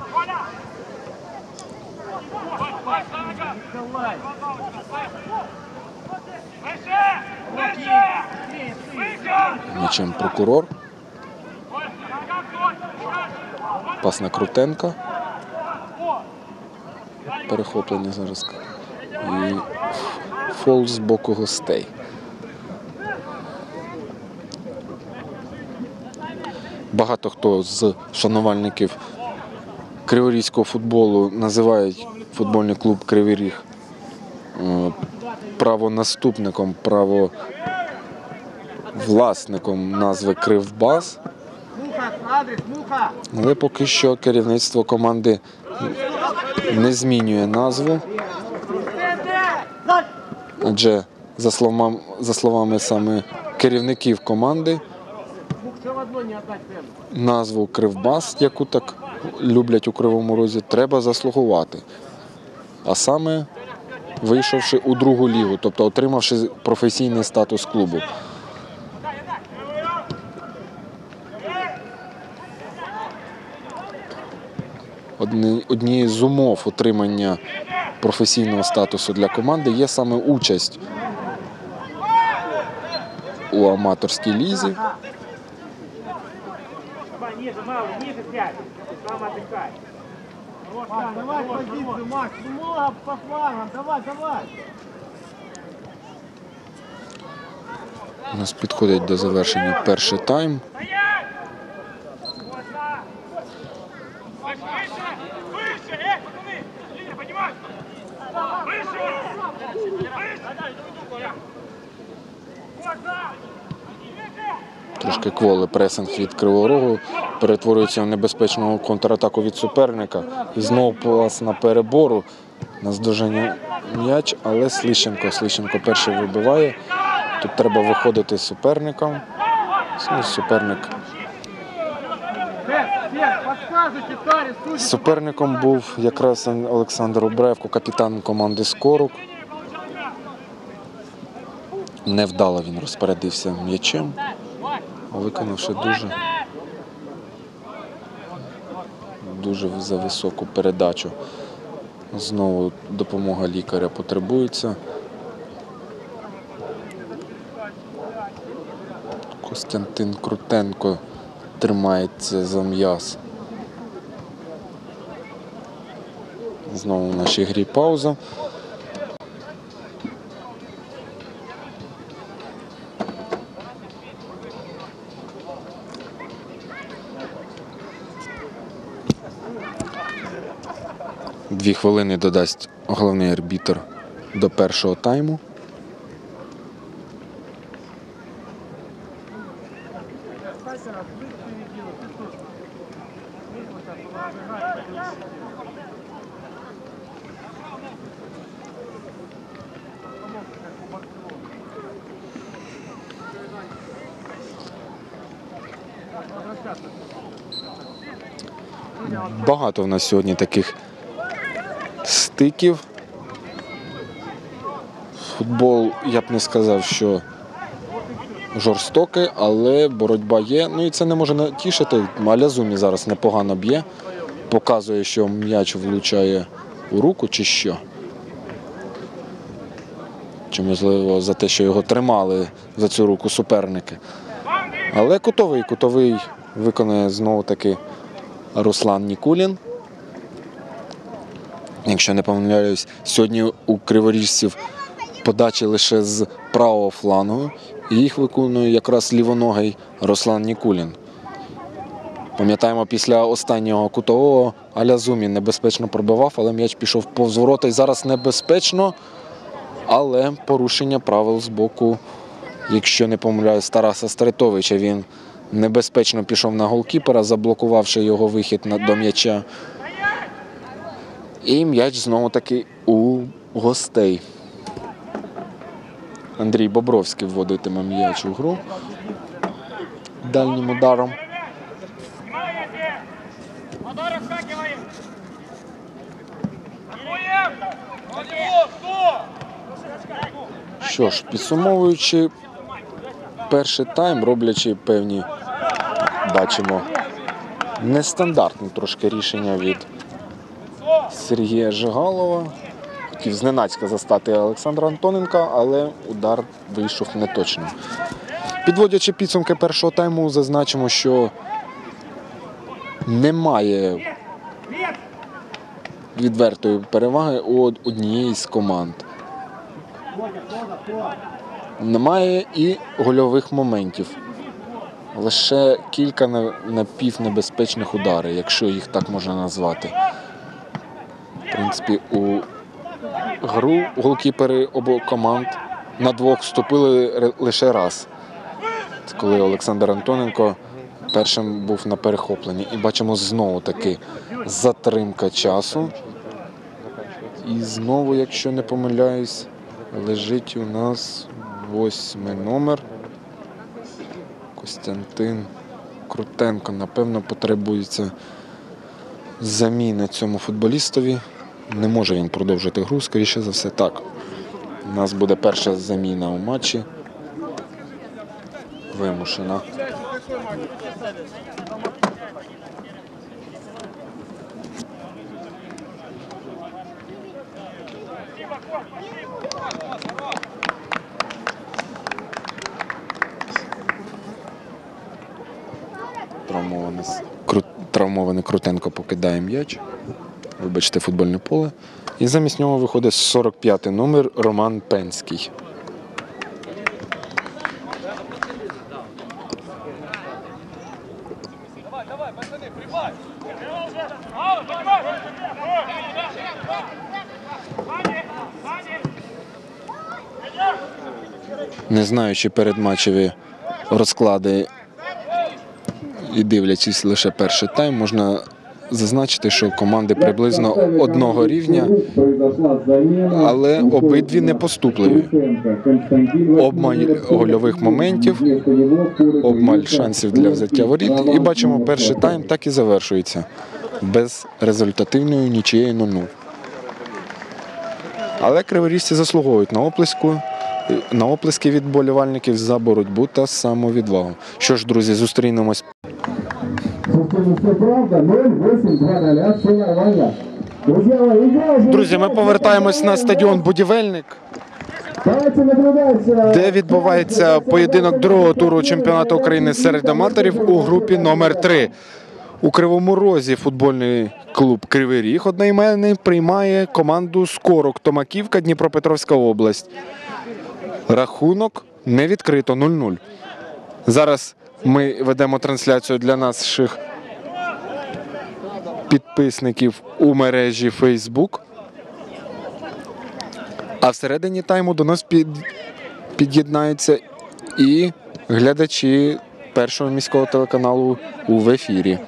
М'ячем прокурор. Пас на Крутенка. Перехоплення зараз. І фол з боку гостей. Багато хто з шанувальників криворізького футболу називають футбольний клуб Кривий Ріг е, правонаступником, правовласником назви Кривбас. Але поки що керівництво команди не змінює назву. Адже, за словами, за словами саме керівників команди, назву Кривбас, яку так люблять у Кривому Розі, треба заслугувати. А саме вийшовши у другу лігу, тобто отримавши професійний статус клубу. Одні, однією з умов отримання професійного статусу для команди є саме участь у аматорській лізі. Ниже, малый, ниже сядь. Сам отдыхай. Макс, давай позицию, Макс, много по флангам, давай, давай. У нас підходить до завершення перший тайм. Трошки кволий пресинг від Кривого Рогу перетворюється в небезпечну контратаку від суперника. І знову пас на перебору. Наздоження м'яч, але Слищенко. Слищенко перший вибиває. Тут треба виходити з суперником. Суперник. Суперником був якраз Олександр Обревко, капітан команди «Скорук». Невдало він розпорядився м'ячем, виконавши дуже, дуже за високу передачу. Знову допомога лікаря потребується. Костянтин Крутенко тримається за м'яз. Знову в нашій грі пауза. Дві хвилини додасть головний арбітр до першого тайму. Багато в нас сьогодні таких стиків Футбол, я б не сказав, що жорстокий, але боротьба є. Ну і це не може натішити. Алязумі зараз непогано б'є. Показує, що м'яч влучає у руку чи що. Чи, можливо, за те, що його тримали за цю руку суперники. Але кутовий, кутовий виконує знову-таки Руслан Нікулін. Якщо не помиляюсь, сьогодні у криворіжців подачі лише з правого флангу. І їх виконує якраз лівоногий Руслан Нікулін. Пам'ятаємо, після останнього кутового Алязумі небезпечно пробивав, але м'яч пішов повз ворота. І зараз небезпечно, але порушення правил з боку, якщо не помиляюсь, Тараса Стритовича. Він небезпечно пішов на голкіпера, заблокувавши його вихід до м'яча. І м'яч знову-таки у гостей. Андрій Бобровський вводитиме м'яч у гру дальнім ударом. Що ж, підсумовуючи перший тайм, роблячи певні, бачимо, нестандартні трошки рішення від Сергія Жигалова. Хотів зненацька застати Олександра Антоненка, але удар вийшов неточним. Підводячи підсумки першого тайму, зазначимо, що немає відвертої переваги у однієї з команд. Немає і гольових моментів. Лише кілька напівнебезпечних ударів, якщо їх так можна назвати. В принципі, у гру голкіпери обох команд на двох вступили лише раз. Це коли Олександр Антоненко першим був на перехопленні. І бачимо знову таки затримка часу. І знову, якщо не помиляюсь, лежить у нас восьмий номер. Костянтин Крутенко. Напевно, потребується заміна цьому футболістові. Не може він продовжити гру, скоріше за все так. У нас буде перша заміна у матчі. Вимушена. Травмований, Кру... Травмований Крутенко покидає м'яч. Вибачте, футбольне поле. І замість нього виходить сорок п'ятий номер Роман Пенський. Не знаючи передматчеві розклади і дивлячись лише перший тайм, можна зазначити, що команди приблизно одного рівня, але обидві не поступливі. Обмаль гольових моментів, обмаль шансів для взяття воріт. І бачимо, перший тайм так і завершується. Без результативної нічиєї нуль нуль. Але криворіжці заслуговують на оплеску, на оплески від болівальників за боротьбу та самовідвагу. Що ж, друзі, зустрінемось. Друзі, ми повертаємось на стадіон «Будівельник», де відбувається поєдинок другого туру чемпіонату України серед аматорів у групі номер три. У Кривому Розі футбольний клуб «Кривий Ріг» одноіменний приймає команду «Скорок» Томаківка, Дніпропетровська область. Рахунок не відкрито нуль нуль. Зараз ми ведемо трансляцію для наших підписників у мережі Facebook. А всередині тайму до нас під... під'єднаються і глядачі першого міського телеканалу у в ефірі.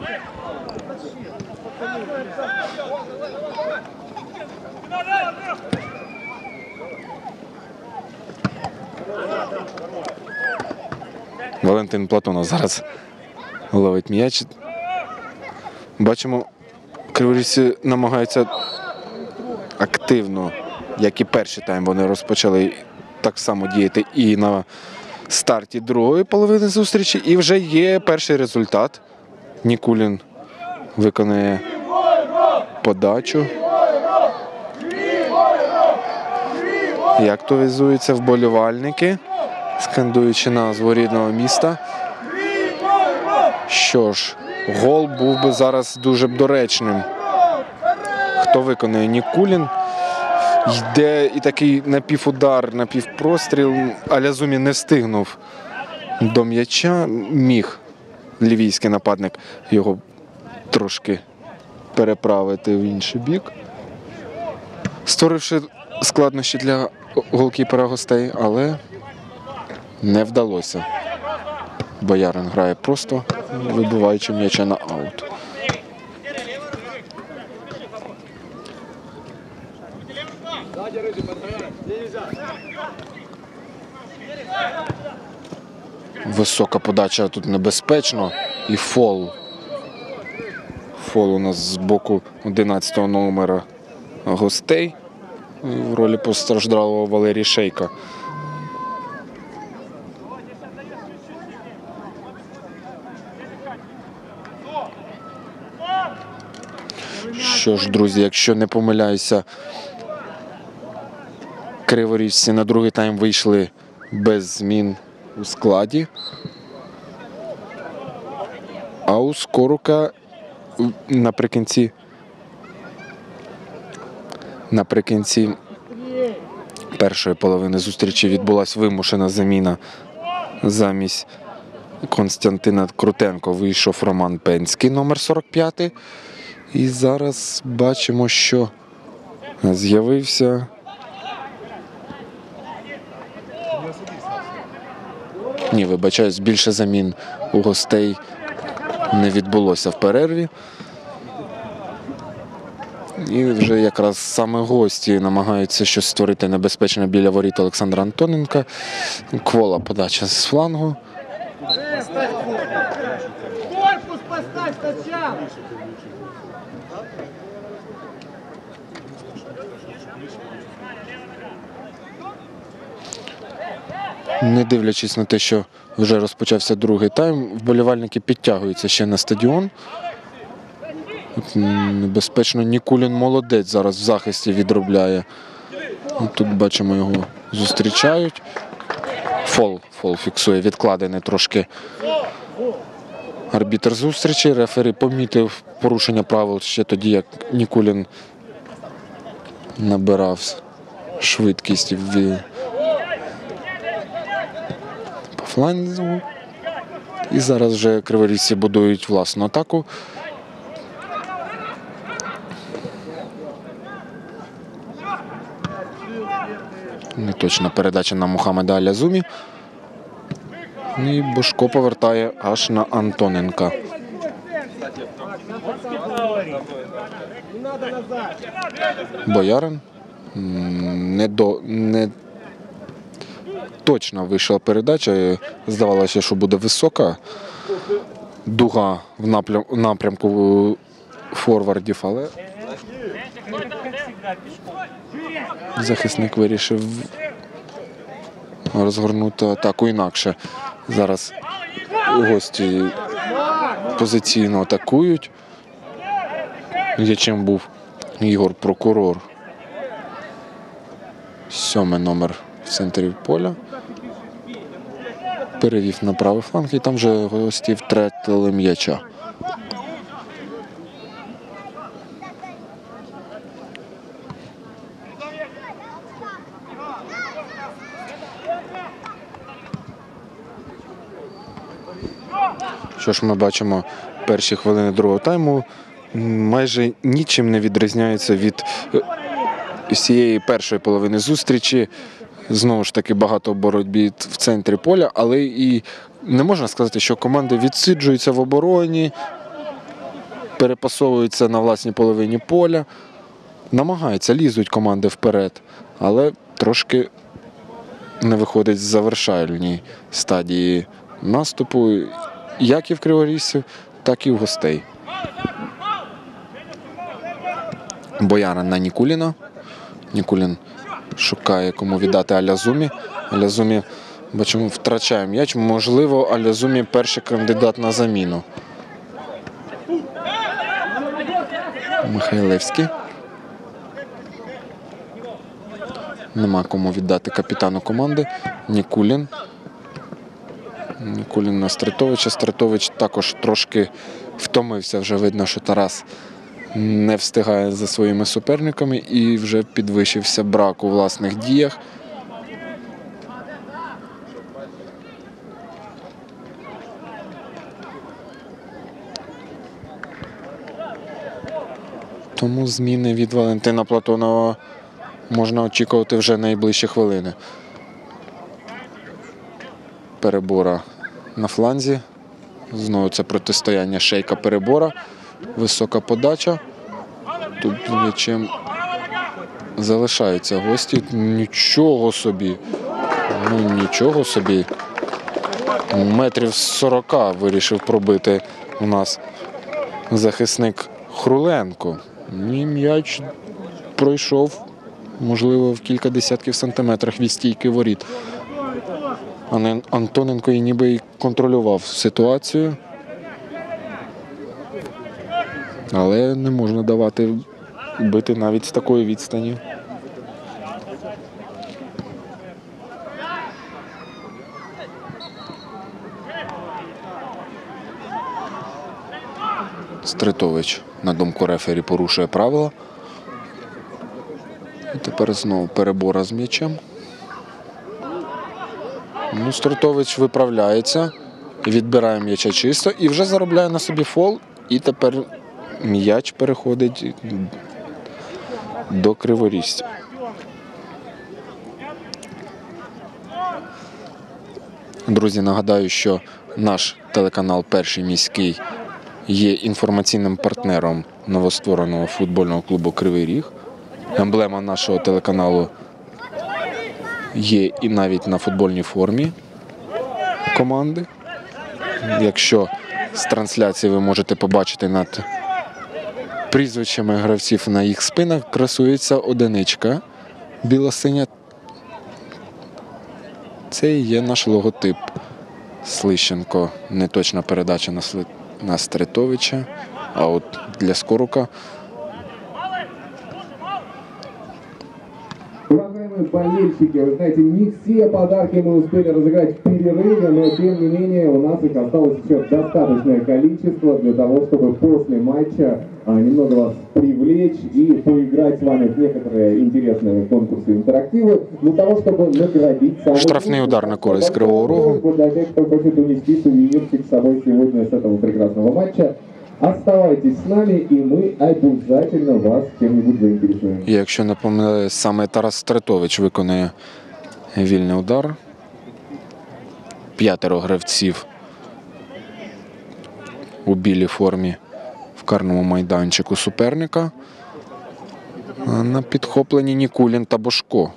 Валентин Платонов зараз ловить м'яч. Бачимо, криворіжці намагаються активно, як і перший тайм, вони розпочали так само діяти і на старті другої половини зустрічі. І вже є перший результат. Нікулін виконує подачу. І активізуються вболівальники, скандуючи назву рідного міста. Що ж, гол був би зараз дуже б доречним. Хто виконує? Нікулін. Йде і такий напівудар, напівпростріл. Алязумі не встигнув до м'яча. Міг лівійський нападник його трошки переправити в інший бік, створивши складнощі для голкіпера гостей, але не вдалося. Боярин грає просто, вибиваючи м'яча на аут. Висока подача тут небезпечно. І фол. Фол у нас з боку одинадцятого номера гостей. В ролі постраждалого Валерій Шейка. Що ж, друзі, якщо не помиляюся, криворіжці на другий тайм вийшли без змін у складі. А у Скорука наприкінці наприкінці першої половини зустрічі відбулася вимушена заміна. Замість Константина Крутенко вийшов Роман Пенський, номер сорок п'ять. І зараз бачимо, що з'явився Ні, вибачаюсь, більше замін у гостей не відбулося в перерві. І вже якраз саме гості намагаються щось створити небезпечне біля воріт Олександра Антоненка. Квола подача з флангу. Корпус поставь сначала! Не дивлячись на те, що вже розпочався другий тайм, вболівальники підтягуються ще на стадіон. От небезпечно, Нікулін молодець зараз в захисті відробляє. Тут бачимо, його зустрічають. Фол, фол фіксує, відкладений трошки арбітр зустрічі. Рефері помітив порушення правил ще тоді, як Нікулін набирав швидкість в по флангу. І зараз вже криворіжці будують власну атаку. Неточна передача на Мухаммеда Алязумі. І Бошко повертає аж на Антоненка. Боярин. Не, до, не точно вийшла передача. Здавалося, що буде висока дуга в напрям, напрямку форвардів, але захисник вирішив розгорнути атаку інакше. Зараз гості позиційно атакують. М'ячем був Ігор Прокурор. Сьомий номер в центрі поля. Перевів на правий фланг і там вже гості втратили м'яча. Що ж ми бачимо, перші хвилини другого тайму майже нічим не відрізняються від всієї першої половини зустрічі. Знову ж таки багато боротьби в центрі поля, але і не можна сказати, що команди відсиджуються в обороні, перепасовуються на власній половині поля, намагаються, лізуть команди вперед, але трошки не виходить з завершальній стадії наступу, як і в криворіжців, так і в гостей. Боярин на Нікуліна. Нікулін Шукає, кому віддати Алязумі. Алязумі, бачимо, втрачає м'яч. Можливо, Алязумі перший кандидат на заміну. Михайлевський. Нема кому віддати капітану команди. Нікулін. Нікулін на Стратовича. Стратович також трошки втомився. Вже видно, що Тарас не встигає за своїми суперниками і вже підвищився брак у власних діях. Тому зміни від Валентина Платонова можна очікувати вже найближчі хвилини. Перебора на фланзі. Знову це протистояння Шейка-Перебора. Висока подача. Тут м'ячем залишаються гості. Нічого собі. Ну, нічого собі. Метрів сорока вирішив пробити у нас захисник Хруленко. Ні, м'яч пройшов, можливо, в кілька десятків сантиметрах від стійки воріт. А Антоненко і ніби й контролював ситуацію. Але не можна давати бити навіть з такої відстані. Стритович, на думку рефері, порушує правила. І тепер знову Перебора з м'ячем. Ну, Стритович виправляється, відбирає м'яча чисто і вже заробляє на собі фол. І тепер м'яч переходить до криворіжця. Друзі, нагадаю, що наш телеканал «Перший міський» є інформаційним партнером новоствореного футбольного клубу «Кривий Ріг». Емблема нашого телеканалу є і навіть на футбольній формі команди. Якщо з трансляції ви можете побачити над прізвищами гравців на їх спинах, красується одиничка біло-синя. Це і є наш логотип. Слищенко, неточна передача на, Сли... на Стритовича, а от для Скорука. Уважаемые болельщики, вы знаете, не все подарки мы успели разыграть в перерыве, но тем не менее у нас их осталось еще достаточное количество для того, чтобы после матча а, немного вас привлечь и поиграть с вами в некоторые интересные конкурсы, интерактивы, для того, чтобы наградить самых... Штрафний удар на користь Кривого Рогу. Для тех, кто хочет унести сувенирчик с собой сегодня с этого прекрасного матча. Оставайтесь с нами, и мы обязательно вас чем-нибудь заинтересуем. І якщо не помиляюсь, саме Тарас Стритович виконує вільний удар. П'ятеро гравців у білій формі в карному майданчику суперника. А на підхопленні Нікулін та Бошко.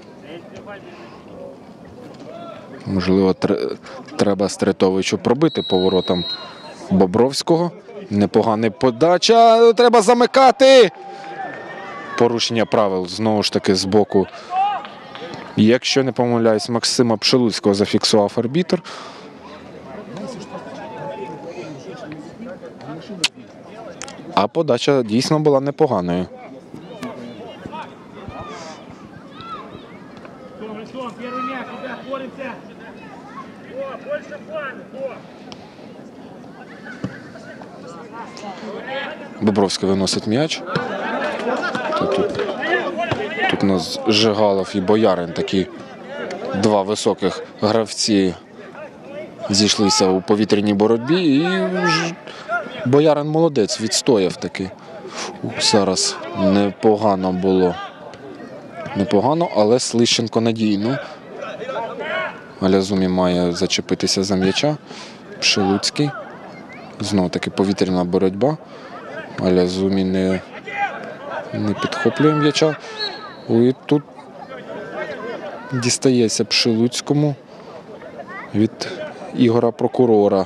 Можливо, треба Стритовичу пробити поворотом Бобровського. Непоганий подача. Треба замикати. Порушення правил знову ж таки з боку. Якщо не помиляюсь, Максима Пшелуцького зафіксував арбітр. А подача дійсно була непоганою. Первый мяч, ребят, боремся. О, больше фланга, о. Бобровський виносить м'яч. Тут, тут, тут у нас Жигалов і Боярин, такі два високих гравці зійшлися у повітряній боротьбі. І Боярин молодець, відстояв таки. Зараз непогано було. Непогано, але Слищенко надійно. Алязумі має зачепитися за м'яча. Пшелуцький. Знову таки повітряна боротьба. Алязумі не, не підхоплює м'яча. І тут дістається Пшелуцькому від Ігора Прокурора.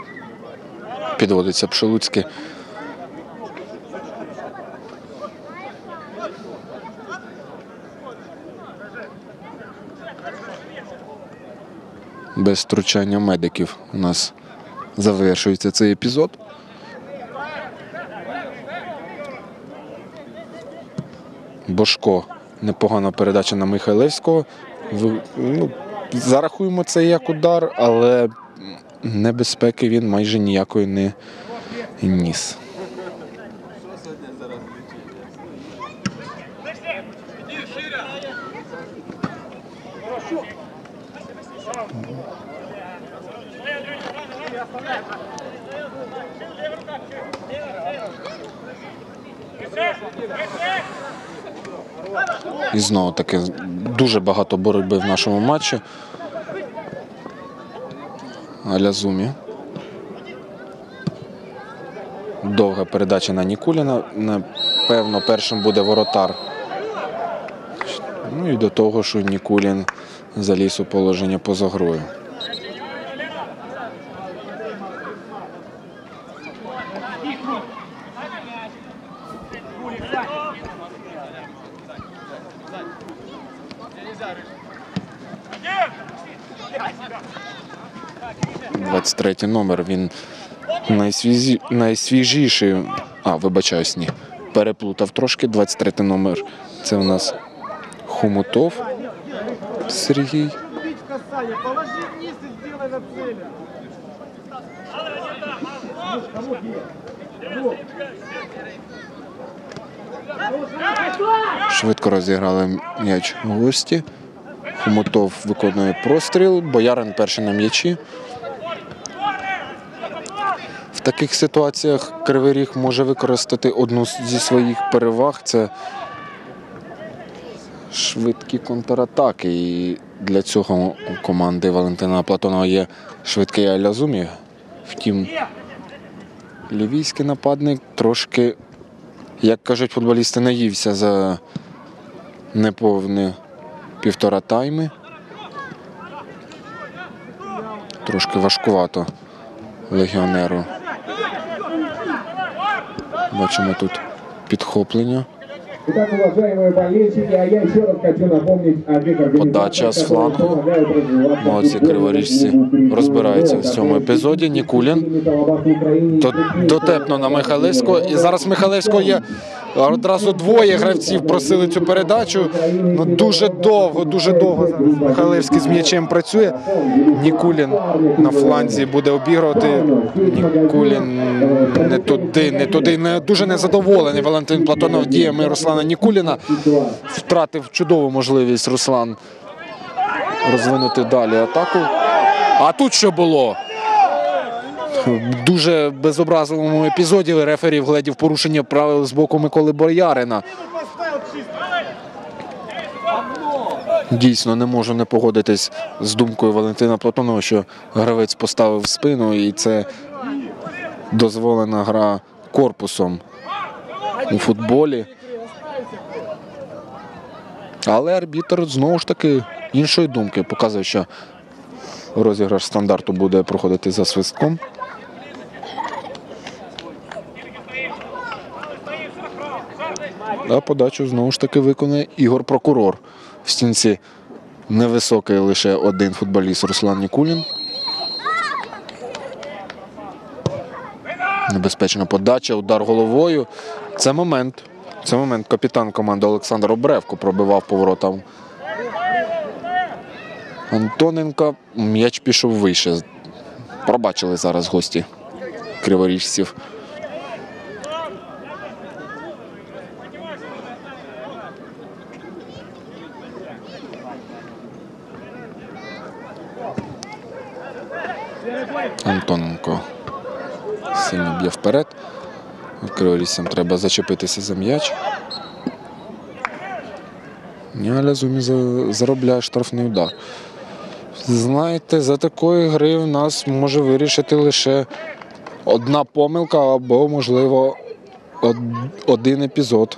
Підводиться Пшелуцький. Без втручання медиків у нас завершується цей епізод. Бошко. Непогана передача на Михайлевського. Ви- Ну, зарахуємо це як удар, але небезпеки він майже ніякої не ніс. І знову таки дуже багато боротьби в нашому матчі. Алязумі. Довга передача на Нікуліна. Напевно, першим буде воротар. Ну і до того, що Нікулін заліз у положення поза грою. двадцять третій номер, він найсвіжі... найсвіжіший. А, вибачаюсь, ні. Переплутав трошки. двадцять третій номер. Це у нас Хомутов Сергій. Касание, положи вниз и сделай на цели. Швидко розіграли м'яч гості. Хомутов виконує простріл. Боярин перший на м'ячі. В таких ситуаціях Кривий Ріг може використати одну зі своїх переваг. Це швидкі контратаки. І для цього у команди Валентина Платонова є швидкий Алязумі. Втім, лівійський нападник трошки, як кажуть футболісти, наївся за неповні півтора тайми. Трошки важкувато легіонеру. Бачимо тут підхоплення. Итак, уважаемые болельщики, а я еще раз хочу напомнить о тех организациях, Подача з которые флангу. помогают развиваться Молодці футболу криворіжці в розбираються в цьому епізоді. Нікулін до- дотепно на Михайлевського. І зараз Михайлевського є одразу двоє гравців просили цю передачу. Ну, дуже довго, дуже довго зараз Михайлевський з м'ячем працює. Нікулін на фланзі буде обігрувати. Нікулін не туди, не туди. Не, дуже незадоволений Валентин Платонов діями Руслана Нікуліна. Втратив чудову можливість Руслан розвинути далі атаку. А тут що було? В дуже безобразливому епізоді рефері вгледів порушення правил з боку Миколи Боярина. Дійсно, не можу не погодитись з думкою Валентина Платонова, що гравець поставив спину, і це дозволена гра корпусом у футболі. Але арбітр знову ж таки іншої думки показує, що розіграш стандарту буде проходити за свистком. А подачу знову ж таки виконує Ігор Прокурор. В стінці невисокий лише один футболіст Руслан Нікулін. Небезпечна подача, удар головою. Це момент. Це момент. Капітан команди Олександр Обревко пробивав поворотом Антоненка. М'яч пішов вище. Пробачили зараз гості криворіжців. Антоненко сильно б'є вперед. Криворіжцям треба зачепитися за м'яч. Алязумі заробляє штрафний удар. Знаєте, за такої гри в нас може вирішити лише одна помилка або, можливо, один епізод.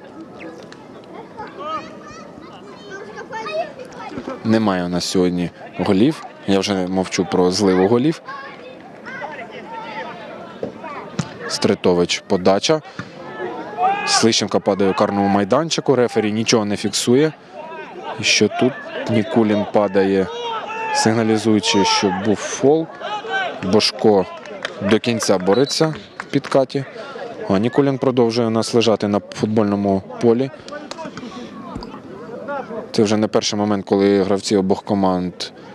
Немає у нас сьогодні голів. Я вже мовчу про зливу голів. Стритович подача. Слищенко падає у карному майданчику, рефері нічого не фіксує. І що тут Нікулін падає, сигналізуючи, що був фол. Бошко до кінця бореться в підкаті. А Нікулін продовжує у нас лежати на футбольному полі. Це вже не перший момент, коли гравці обох команд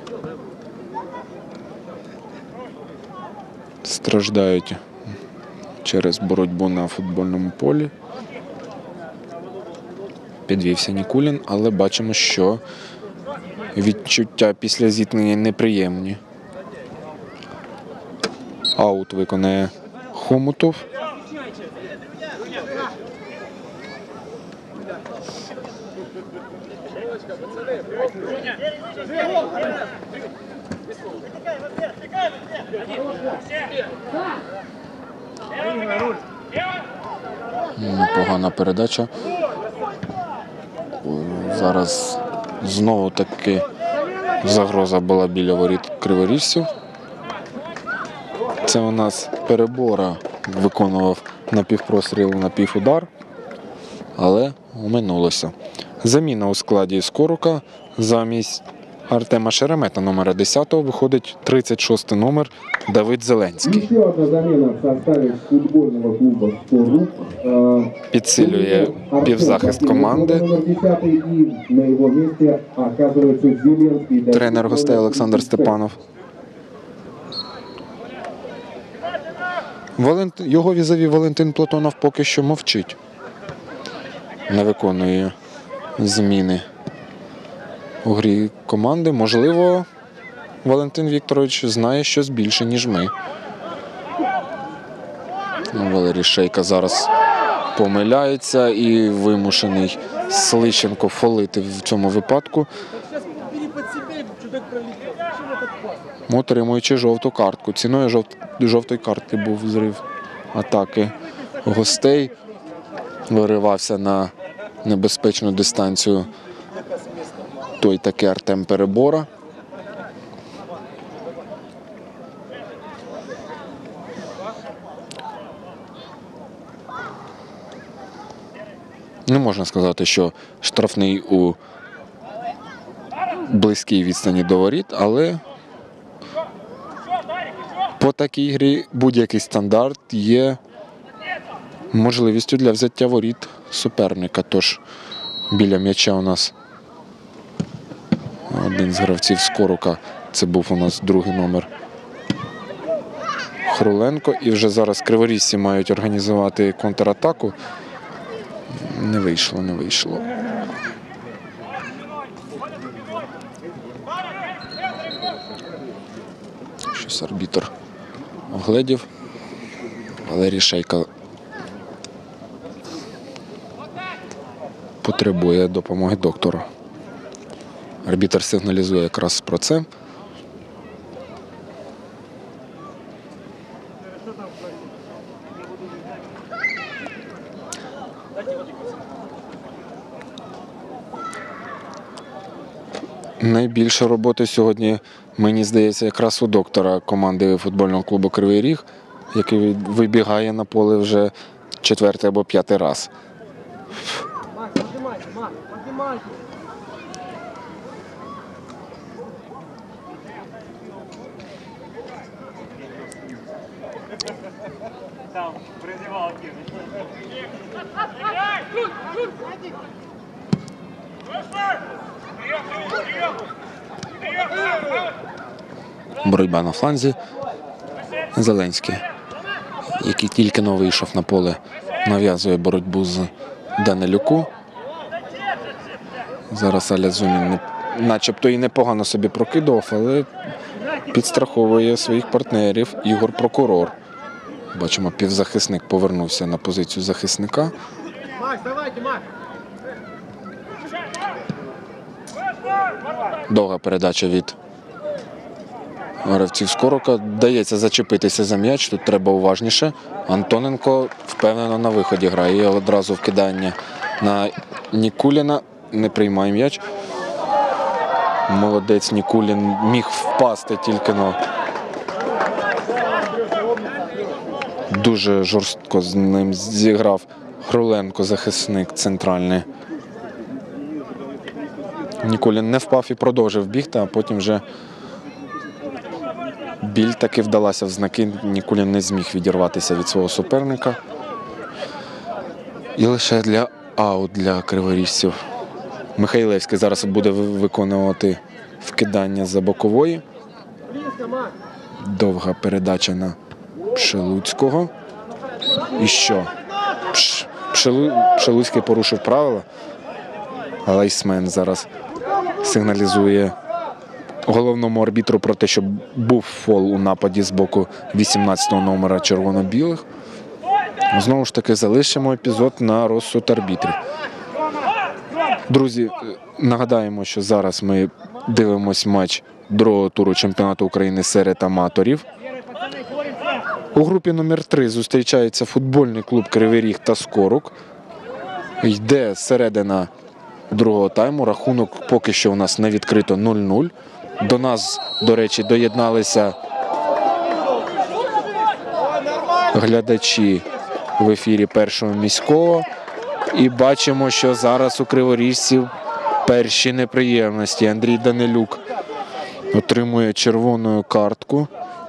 страждають через боротьбу на футбольному полі. Підвівся Нікулін, але бачимо, що відчуття після зіткнення неприємні. Аут виконає Хомутов. Непогана передача. Зараз знову таки загроза була біля воріт криворіжців. Це у нас Перебора виконував напівпростріл, напівудар, але оминулося. Заміна у складі Скорука. Замість Артема Шеремета, номера десятого, виходить тридцять шостий номер Давид Зеленський. Еще одна замена в составе футбольного клуба «Скорук». Э, Підсилює півзахист команди. Номер десятый, и на его месте оказывается Зеленский. Тренер гостей Олександр Степанов. Валент... Його візаві Валентин Платонов поки що мовчить. Не виконує зміни у грі команди. Можливо, Валентин Вікторович знає щось більше, ніж ми. Валерій Шейка зараз помиляється і вимушений Слищенко фолити в цьому випадку, отримуючи жовту картку. Ціною жовт... жовтої картки був зрив атаки гостей. Виривався на небезпечну дистанцію той таки Артем Перебора. Не можна сказати, що штрафний у близькій відстані до воріт, але по такій грі будь-який стандарт є можливістю для взяття воріт суперника. Тож біля м'яча у нас один з гравців Скорука, це був у нас другий номер Хруленко. І вже зараз криворіжці мають організувати контратаку. Не вийшло, не вийшло. Щось арбітр огледів. Валерій Шейка потребує допомоги доктора. Арбітр сигналізує якраз про це. Найбільше роботи сьогодні, мені здається, якраз у доктора команди футбольного клубу «Кривий Ріг», який вибігає на поле вже четвертий або п'ятий раз. Макс, поднимайся, Макс, поднимайся. Там, в раздевалке. Боротьба на фланзі. Зеленський, який тільки но вийшов на поле, нав'язує боротьбу з Данилюку. Зараз Аля Зумін начебто і непогано собі прокидував, але підстраховує своїх партнерів Ігор Прокурор. Бачимо, півзахисник повернувся на позицію захисника. Макс, давайте, Макс. Довга передача від гравців Скорука. Дається зачепитися за м'яч, тут треба уважніше. Антоненко впевнено на виході грає. Одразу вкидання на Нікуліна. Не приймає м'яч. Молодець Нікулін міг впасти тільки но. Дуже жорстко з ним зіграв Хруленко, захисник центральний. Нікулін не впав і продовжив бігти, а потім вже біль таки вдалася в знаки. Нікулін не зміг відірватися від свого суперника. І лише для аут для криворіжців. Михайлевський зараз буде виконувати вкидання за бокової. Довга передача на Пшелуцького. І що? Пш, Пшелу, Пшелуцький порушив правила. Лайсмен зараз сигналізує головному арбітру про те, що був фол у нападі з боку вісімнадцятого номера червоно-білих. Знову ж таки, залишимо епізод на розсуд арбітрів. Друзі, нагадаємо, що зараз ми дивимось матч другого туру чемпіонату України серед аматорів. У групі номер три зустрічається футбольний клуб Кривий Ріг та Скорук. Йде середина другого тайму. Рахунок поки що у нас не відкрито нуль-нуль. До нас, до речі, доєдналися глядачі в ефірі Першого міського. І бачимо, що зараз у криворіжців перші неприємності. Андрій Данилюк отримує червону картку.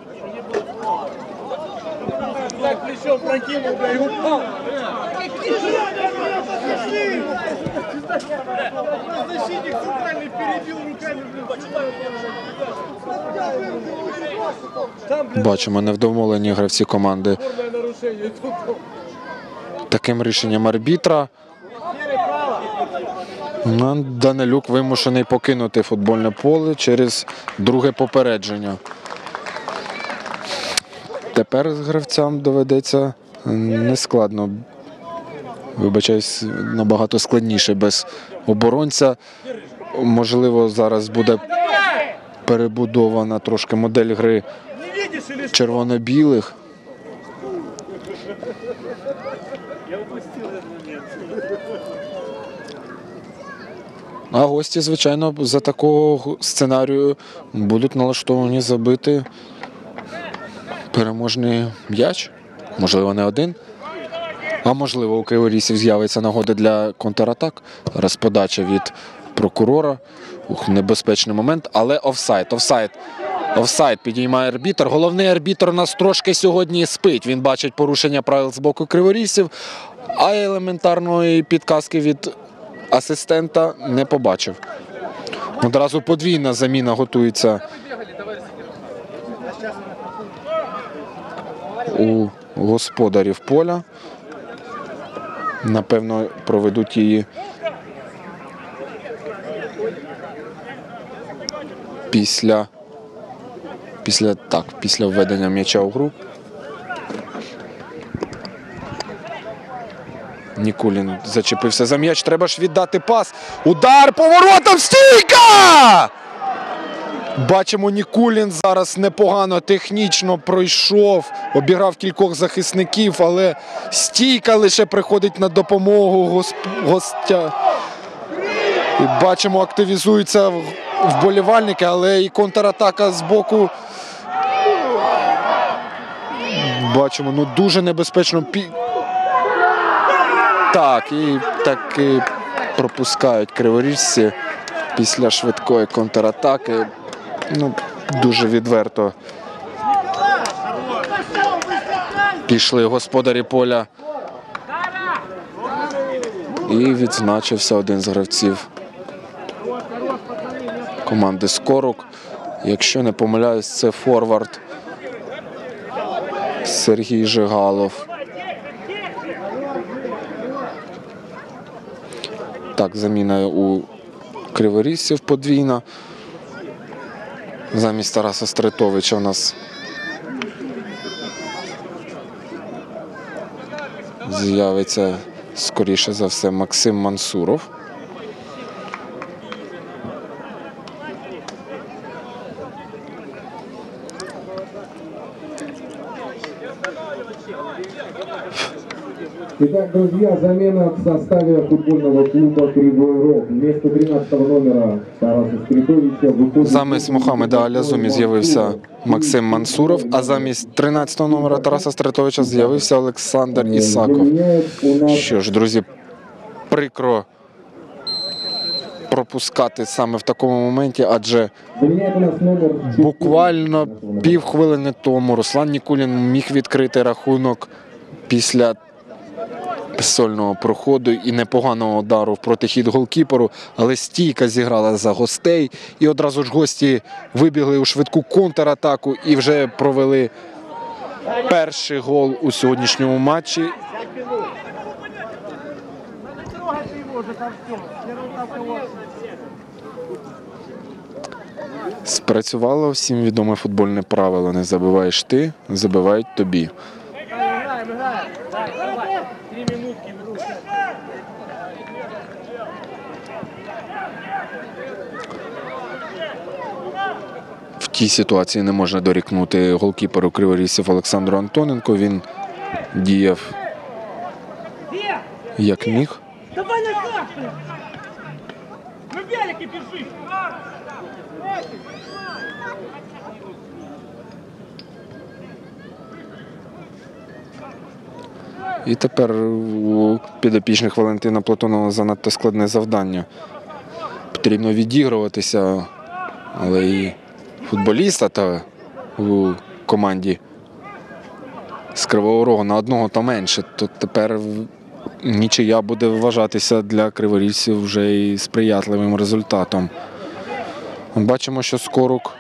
Бачимо невдоволені гравці команди таким рішенням арбітра. Данилюк вимушений покинути футбольне поле через друге попередження. Тепер гравцям доведеться нескладно, вибачаюсь, набагато складніше без оборонця. Можливо, зараз буде перебудована трошки модель гри червоно-білих. А гості, звичайно, за такого сценарію будуть налаштовані забити переможний м'яч. Можливо, не один. А можливо, у криворіжців з'явиться нагода для контратак. Зараз подача від прокурора. Ух, небезпечний момент, але офсайд, офсайд. Офсайд підіймає арбітр. Головний арбітр у нас трошки сьогодні спить. Він бачить порушення правил з боку криворіжців, а елементарної підказки від асистента не побачив. Одразу подвійна заміна готується у господарів поля. Напевно, проведуть її після, після, так, після введення м'яча у гру. Нікулін зачепився за м'яч. Треба ж віддати пас. Удар поворотом. Стійка! Бачимо, Нікулін зараз непогано технічно пройшов. Обіграв кількох захисників, але стійка лише приходить на допомогу госп... гостя. І бачимо, активізуються вболівальники, але і контратака з боку. Бачимо, ну дуже небезпечно. Так, і таки пропускають криворіжці після швидкої контратаки. Ну, дуже відверто пішли господарі поля. І відзначився один з гравців команди Скорук. Якщо не помиляюсь, це форвард Сергій Жигалов. Так, заміна у криворіжців подвійна. Замість Тараса Стритовича у нас з'явиться, скоріше за все, Максим Мансуров. Итак, друзья, замена в составе футбольного клуба «Кривой Рог». Вместо тринадцатого номера Тараса Скритовича выходит... Замість Мухаммеда Алязумі з'явився Максим Мансуров, а замість тринадцятого номера Тараса Стратовича з'явився Олександр Ісаков. Що ж, друзі, прикро пропускати саме в такому моменті, адже Заменяет у нас номер... буквально півхвилини тому Руслан Нікулін міг відкрити рахунок після сольного проходу і непоганого удару в протихід голкіперу, але стійка зіграла за гостей, і одразу ж гості вибігли у швидку контратаку і вже провели перший гол у сьогоднішньому матчі. Спрацювало всім відоме футбольне правило: не забиваєш ти, забивають тобі. Играем, играем. Давай, давай. Три минутки в руки. В тій ситуації не можна дорікнути голкіперу криворіжців Олександру Антоненко. Він діяв як міг. Давай назад! На велике бежи! І тепер у підопічних Валентина Платонова занадто складне завдання. Потрібно відігруватися, але і футболіста та у команді з Кривого Рогу на одного та менше. То тепер нічия буде вважатися для криворіжців вже і сприятливим результатом. Бачимо, що Скорук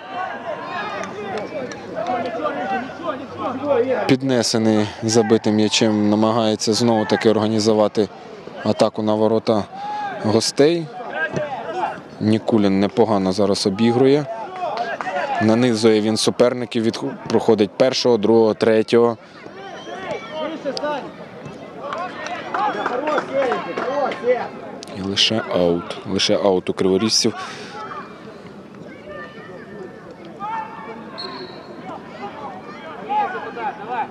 піднесений забитим м'ячем, намагається знову-таки організувати атаку на ворота гостей. Нікулін непогано зараз обігрує. Нанизує він суперників, від... проходить першого, другого, третього. І лише аут. Лише аут у криворіжців. Давай.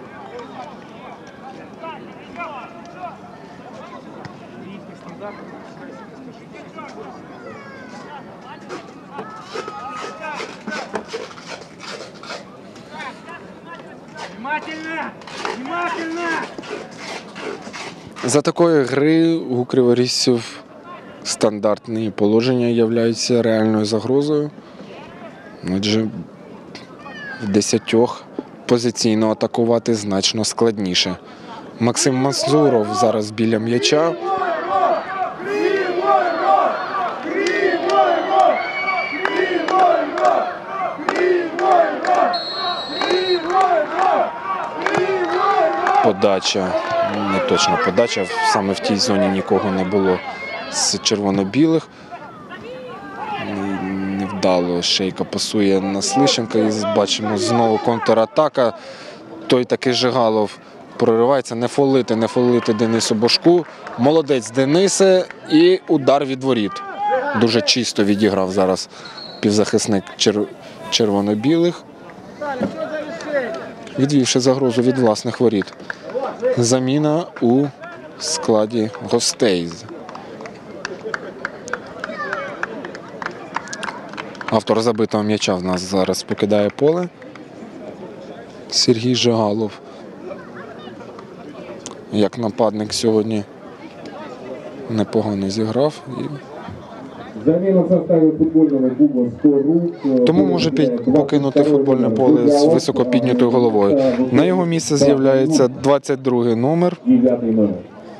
Внимательно! Внимательно! За такої гри у криворіжців стандартні положення являються реальною загрозою. Адже в десятьох позиційно атакувати значно складніше. Максим Мансуров зараз біля м'яча. Подача, не точна подача, саме в тій зоні нікого не було з червоно-білих. Невдало Шейка пасує на Слищенка і бачимо знову контратака. Той таки Жигалов проривається, не фолити, не фолити Денису Бошку. Молодець Денисе і удар від воріт. Дуже чисто відіграв зараз півзахисник чер... червоно-білих, відвівши загрозу від власних воріт. Заміна у складі гостей. Автор забитого м'яча в нас зараз покидає поле. Сергій Жигалов. Як нападник сьогодні непогано зіграв. І... Заміна в составі футбольного клубу «Скорук». Тому може під- покинути футбольне поле з високо піднятою головою. На його місце з'являється двадцять другий номер. дев'ятий номер.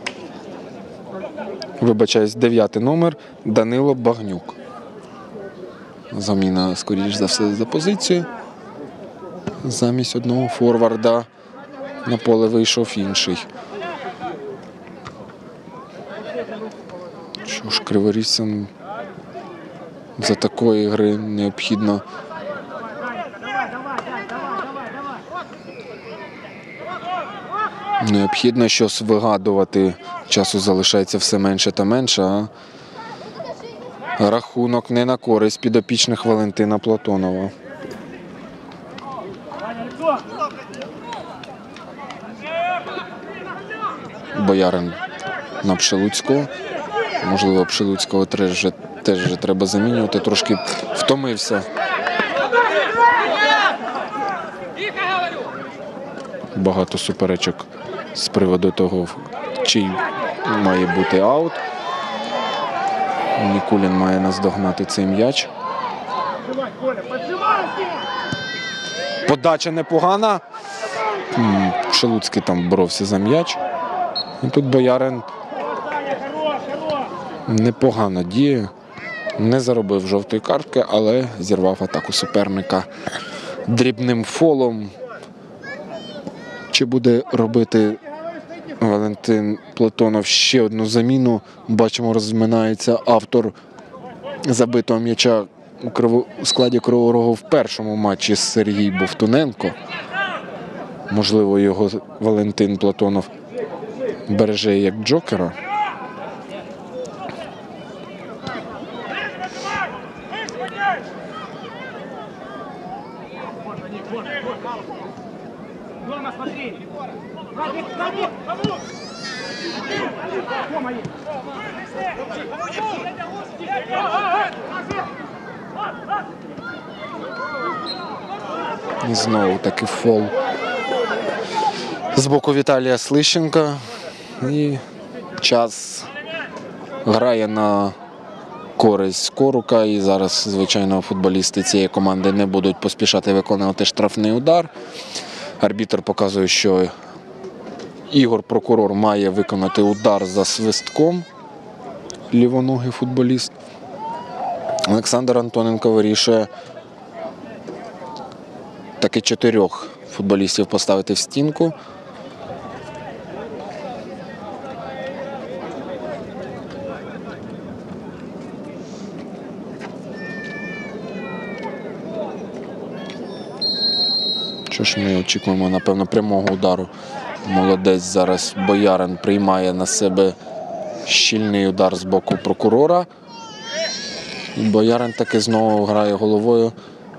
Вибачаюсь, дев'ятий номер Данило Багнюк. Заміна, скоріш за все, за позицію. Замість одного форварда на поле вийшов інший. Що ж, криворіжцям за такої гри необхідно необхідно щось вигадувати. Часу залишається все менше та менше, а рахунок не на користь підопічних Валентина Платонова. Боярин на Пшелуцького. Можливо, Пшелуцького теж вже, теж вже треба замінювати. Трошки втомився. Багато суперечок з приводу того, чий має бути аут. Нікулін має наздогнати цей м'яч. Подача непогана. М, Пшелуцький там боровся за м'яч. І тут Боярин непогано діє. Не заробив жовтої картки, але зірвав атаку суперника дрібним фолом. Чи буде робити Валентин Платонов ще одну заміну? Бачимо, розминається автор забитого м'яча у, криво... у складі Кривого Рогу в першому матчі Сергій Бовтуненко. Можливо, його Валентин Платонов береже як джокера. Дома, смотри! Пробег, пробег! Дома есть! І знову таки фол з боку Віталія Слищенка. І час грає на користь Скорука. І зараз, звичайно, футболісти цієї команди не будуть поспішати виконувати штрафний удар. Арбітр показує, що Ігор Прокурор має виконати удар за свистком. Лівоногий футболіст. Олександр Антоненко вирішує таки чотирьох футболістів поставити в стінку. Що ж, ми очікуємо, напевно, прямого удару. Молодець зараз Боярин приймає на себе щільний удар з боку Прокурора. І Боярин таки знову грає головою.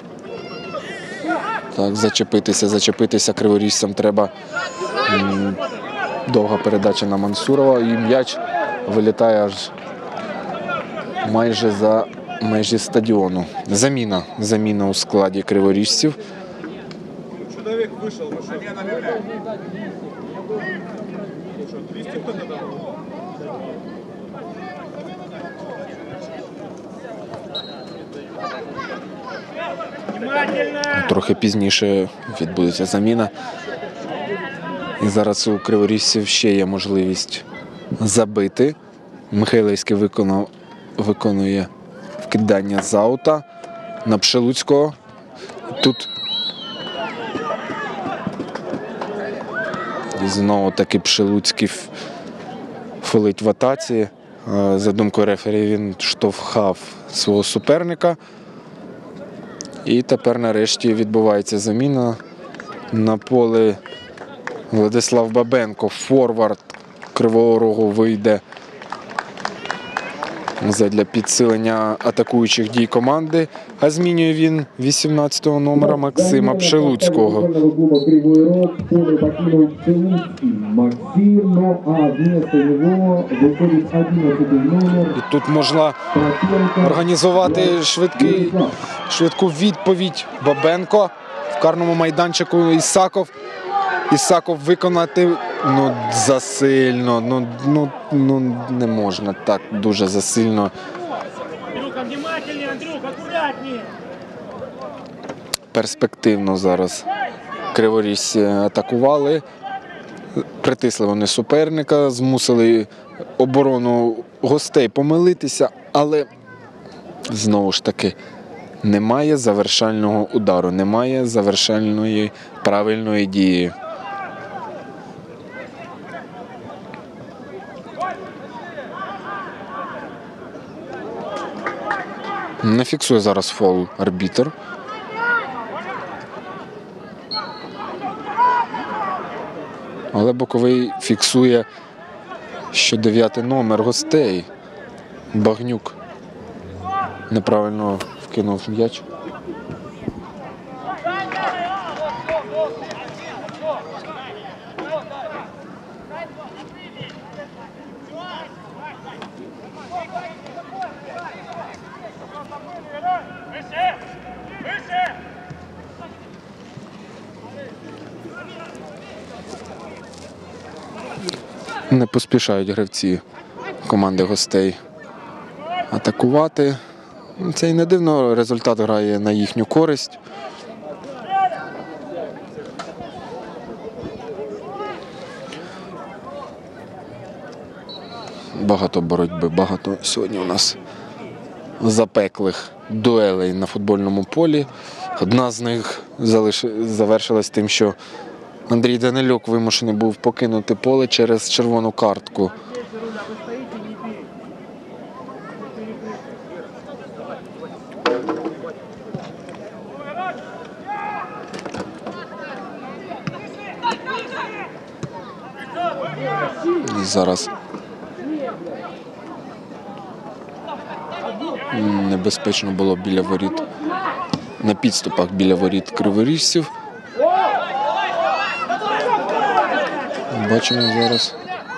Так, зачепитися, зачепитися криворіжцям треба. М, довга передача на Мансурова. І м'яч вилітає аж майже за межі стадіону. Заміна. Заміна у складі криворіжців. Человек вышел, вышел. Замена объявляет. Что, двести кто-то дал? Внимательно! Трохи пізніше відбудеться заміна. І зараз у криворіжців ще є можливість забити. Михайлівський виконав, виконує вкидання з аута на Пшелуцького. Тут і знову таки Пшелуцький ф- фолить в атаці. Е, За думкою рефері, він штовхав свого суперника. І тепер нарешті відбувається заміна. На поле Владислав Бабенко, форвард Кривого Рогу, вийде задля підсилення атакуючих дій команди. А змінює він вісімнадцятого номера Максима Пшелуцького. Кривой Рог, поле покинул Пшелуцкий. Максим, ну а вместо него выходит одиннадцатый номер. І тут можна Трофенко. організувати швидкий, швидку відповідь. Бабенко в карному майданчику Ісаков. Ісаков виконати ну, засильно. Ну, ну, ну, не можна так дуже засильно. Андрюха, внимательнее, Андрюха, аккуратнее! Перспективно зараз криворіжці атакували. Притисли вони суперника, змусили оборону гостей помилитися, але знову ж таки немає завершального удару, немає завершальної правильної дії. Не фіксує зараз фол арбітр. Але боковий фіксує, що дев'ятий номер гостей. Багнюк неправильно вкинув м'яч. Не поспішають гравці команди гостей атакувати. Це і не дивно, результат грає на їхню користь. Багато боротьби, багато сьогодні у нас запеклих дуелей на футбольному полі. Одна з них залиш... завершилась тим, що Андрій Данилюк вимушений був покинути поле через червону картку. І зараз небезпечно було біля воріт, на підступах біля воріт криворіжців. Бачимо зараз.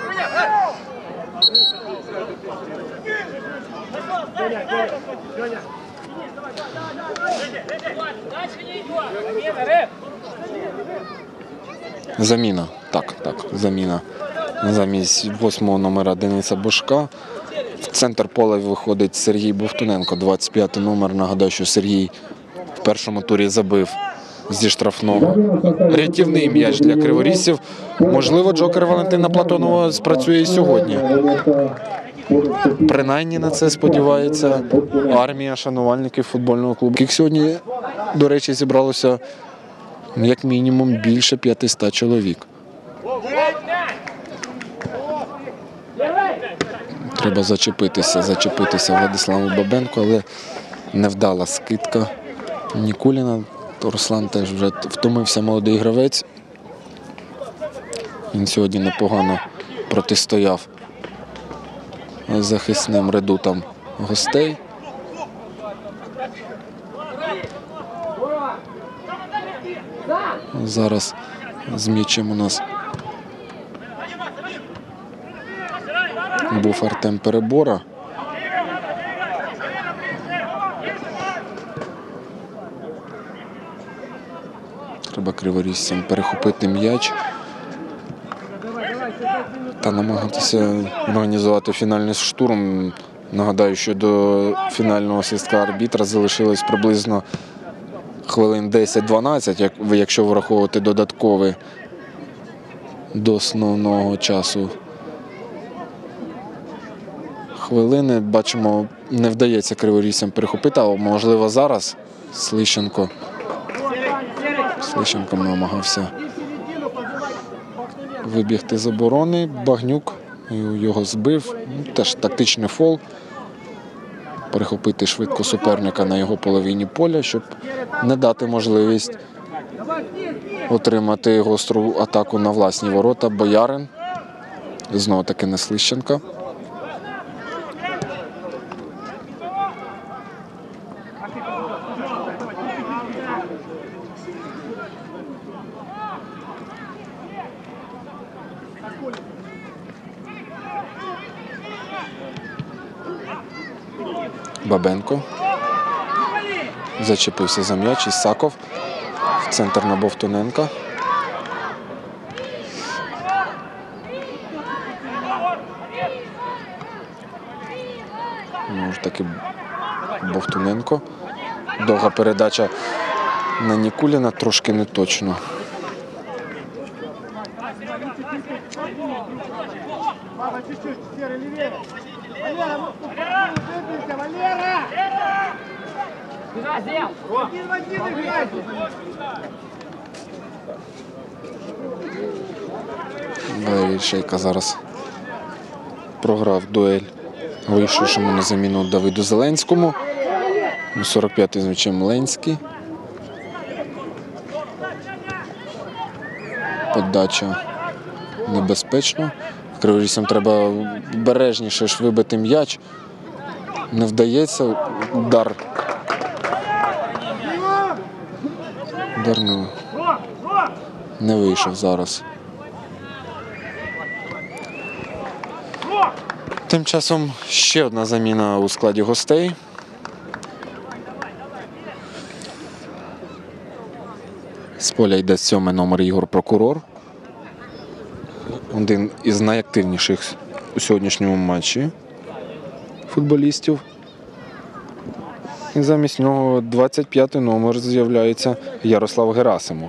Заміна. Так, так, заміна. Замість восьмого номера Дениса Бошка в центр поля виходить Сергій Бовтуненко, двадцять п'ятий номер. Нагадаю, що Сергій в першому турі забив зі штрафного рятівний м'яч для криворіжців. Можливо, джокер Валентина Платонова спрацює і сьогодні. Принаймні на це сподівається армія шанувальників футбольного клубу. Як сьогодні, до речі, зібралося як мінімум більше п'ятисот чоловік. Треба зачепитися, зачепитися Владиславу Бабенку, але невдала скидка Нікуліна. Руслан теж вже втомився, молодий гравець. Він сьогодні непогано протистояв захисним редутам гостей. Зараз з м'ячем у нас був Артем Перебора. Треба криворіжцям перехопити м'яч та намагатися організувати фінальний штурм. Нагадаю, що до фінального свистка арбітра залишилось приблизно хвилин десять-дванадцять, якщо враховувати додаткові до основного часу хвилини. Бачимо, не вдається криворіжцям перехопити, а можливо зараз Слищенко. Слищенко намагався вибігти з оборони. Багнюк його збив. Теж тактичний фол. Перехопити швидко суперника на його половині поля, щоб не дати можливість отримати гостру атаку на власні ворота. Боярин. Знову таки не Слищенко. Бабенко. Зачепився за м'яч. Ісаков. В центр на Бовтуненка. Ну, ж таки Бовтуненко. Довга передача на Нікуліна. Трошки не точно. Валерій Шейка зараз програв дуель вийшовшому на заміну Давиду Зеленському. сорок п'ятий з м'ячем Ленський. Подача небезпечно. Криворіжцям треба бережніше ж вибити м'яч. Не вдається. Удар. Удар не, не вийшов зараз. Тим часом ще одна заміна у складі гостей. З поля йде сьомий номер Ігор Прокурор. один із найактивніших у сьогоднішньому матчі футболістів. І замість нього двадцять п'ятий номер з'являється Ярослав Герасимов.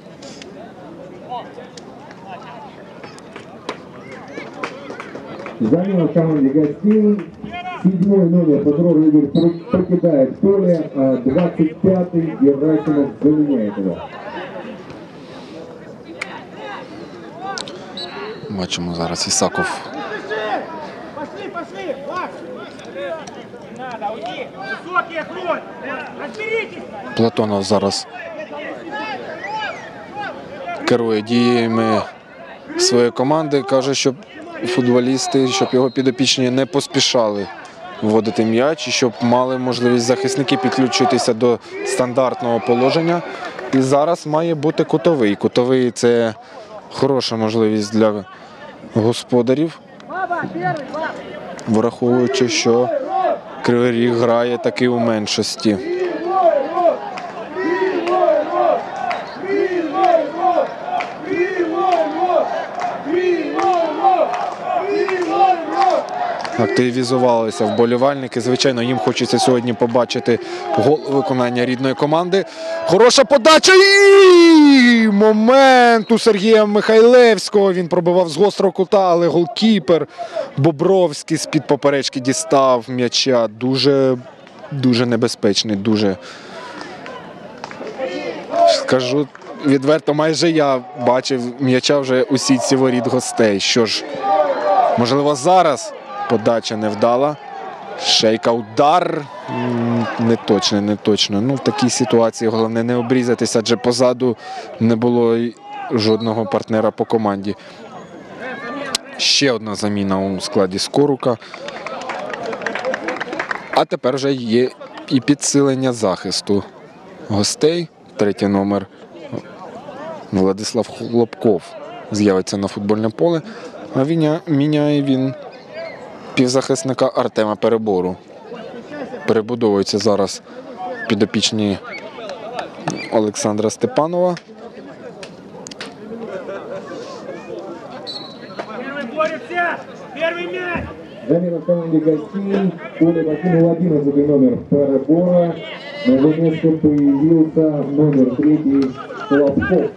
Замена в команде гостей. Седьмой номер Петров Игорь покидает поле, а двадцать пятый Герасимов заменяет его. Бачимо зараз Ісаков. Пошли, пошли, Макс! Не надо, уйди! Высокий огонь! Разберитесь! Платонов зараз керує діями своєї команди. Каже, щоб футболісти, щоб його підопічні не поспішали вводити м'яч і щоб мали можливість захисники підключитися до стандартного положення. І зараз має бути кутовий. Кутовий – це хороша можливість для господарів, враховуючи, що Кривий Ріг грає таки у меншості. Активізувалися вболівальники. Звичайно, їм хочеться сьогодні побачити гол виконання рідної команди. Хороша подача і момент у Сергія Михайлевського. Він пробивав з гострого кута, але голкіпер Бобровський з-під поперечки дістав м'яча. Дуже, дуже небезпечний, дуже. Скажу відверто, майже я бачив м'яча вже у сітці воріт гостей. Що ж, можливо, зараз подача невдала. Шейка удар. Не точно, не точно. Ну, в такій ситуації головне не обрізатися, адже позаду не було жодного партнера по команді. Ще одна заміна у складі Скорука. А тепер вже є і підсилення захисту гостей. Третій номер Владислав Хлопков з'явиться на футбольне поле. А він, міняє він півзахисника Артема Перебору. Перебудовуються зараз підопічні Олександра Степанова. Замена в команде гостей. Поле покинул одиннадцатый номер Перебора. На его место появился номер третий Хлопков.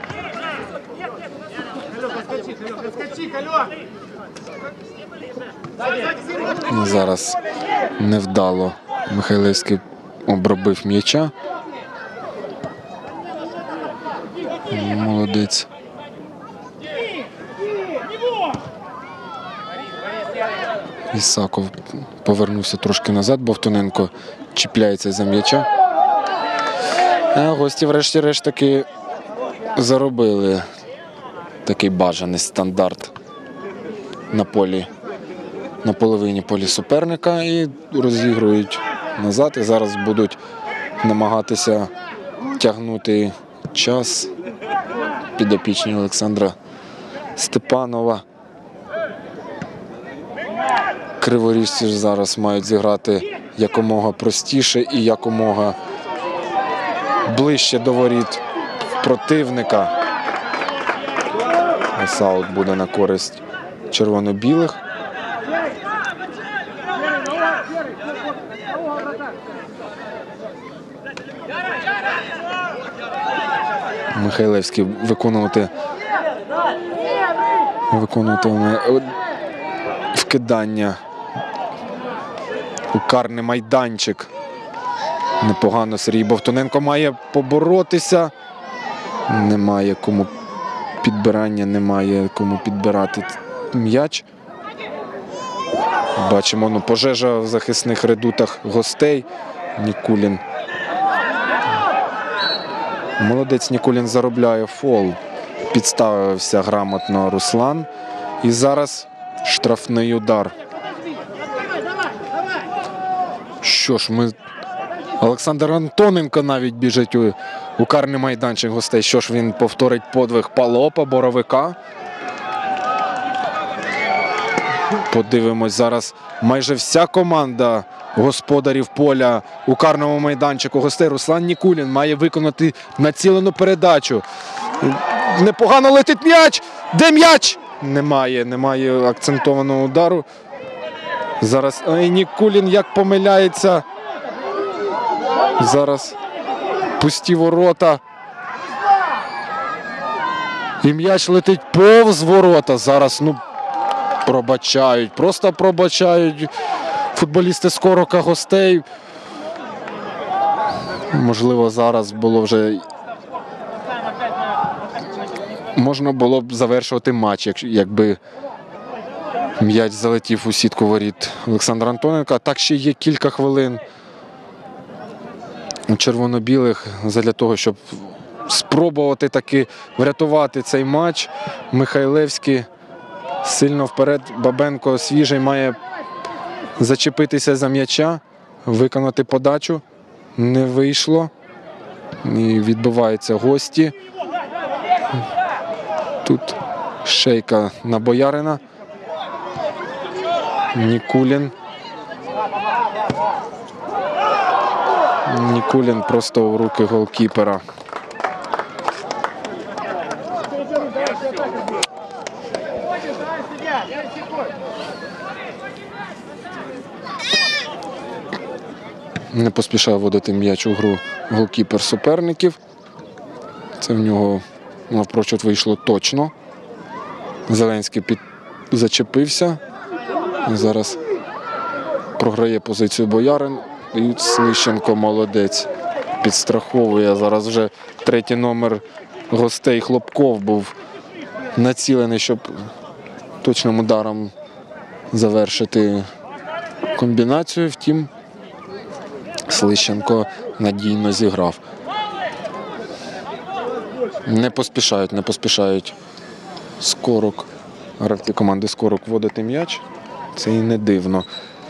Зараз невдало Михайлевський обробив м'яча. Молодець. Ісаков повернувся трошки назад, Бовтуненко чіпляється за м'яча. А гості врешті-решт таки заробили такий бажаний стандарт на полі, на половині полі суперника і розігрують назад. І зараз будуть намагатися тягнути час підопічні Олександра Степанова. Криворіжці ж зараз мають зіграти якомога простіше і якомога ближче до воріт противника. Аут буде на користь червоно-білих. Михайлевський виконувати виконувати вкидання у карний майданчик. Непогано Сергій Бовтуненко має поборотися. Немає кому підбирання, немає кому підбирати м'яч. Бачимо, ну, пожежа в захисних редутах гостей. Нікулін. Молодець Нікулін заробляє фол. Підставився грамотно Руслан. І зараз штрафний удар. Що ж, ми... Олександр Антоненко навіть біжить у, у карний майданчик гостей. Що ж, він повторить подвиг Палопа, Боровика. Подивимось, зараз майже вся команда господарів поля у карному майданчику гостей. Руслан Нікулін має виконати націлену передачу. Непогано летить м'яч. Де м'яч? Немає, немає акцентованого удару. Зараз ой, Нікулін як помиляється. Зараз пусті ворота. І м'яч летить повз ворота. Зараз, ну, пробачають, просто пробачають футболісти Скорока гостей. Можливо, зараз було вже... Можна було б завершувати матч, якщо- якби м'яч залетів у сітку воріт Олександра Антоненка. Так ще є кілька хвилин у червоно-білих для того, щоб спробувати таки врятувати цей матч. Михайлевський сильно вперед. Бабенко свіжий має зачепитися за м'яча, виконати подачу. Не вийшло. І відбиваються гості. Тут Шейка на Боярина. Нікулін. Нікулін просто в руки голкіпера. Не поспішає вводити м'яч у гру голкіпер суперників. Це в нього навпрочуд вийшло точно. Зеленський під... зачепився. Зараз програє позицію Боярин. І Слищенко молодець. Підстраховує. Зараз вже третій номер гостей Хлопков був націлений, щоб точним ударом завершити комбінацію. Втім, Слищенко надійно зіграв. Не поспішають, не поспішають Скорок. Гравці команди Скорок вводити м'яч. Це і не дивно.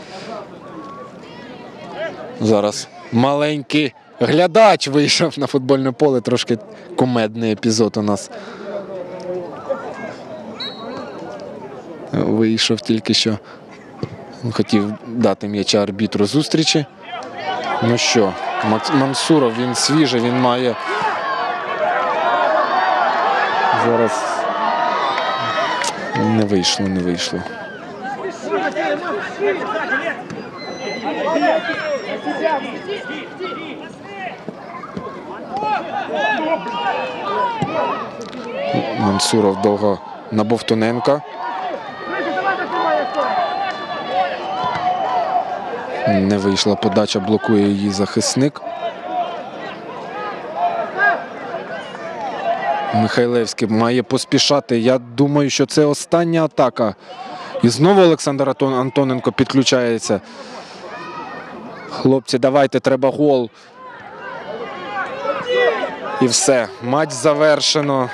Зараз маленький глядач вийшов на футбольне поле. Трошки кумедний епізод у нас. Вийшов тільки що. Хотів дати м'яча арбітру зустрічі. Ну що, Мансуров, він свіжий, він має... Зараз не вийшло, не вийшло. Мансуров довго на Бовтуненка. Не вийшла подача, блокує її захисник. Михайлевський має поспішати. Я думаю, що це остання атака. І знову Олександр Антоненко підключається. Хлопці, давайте, треба гол. І все. Матч завершено.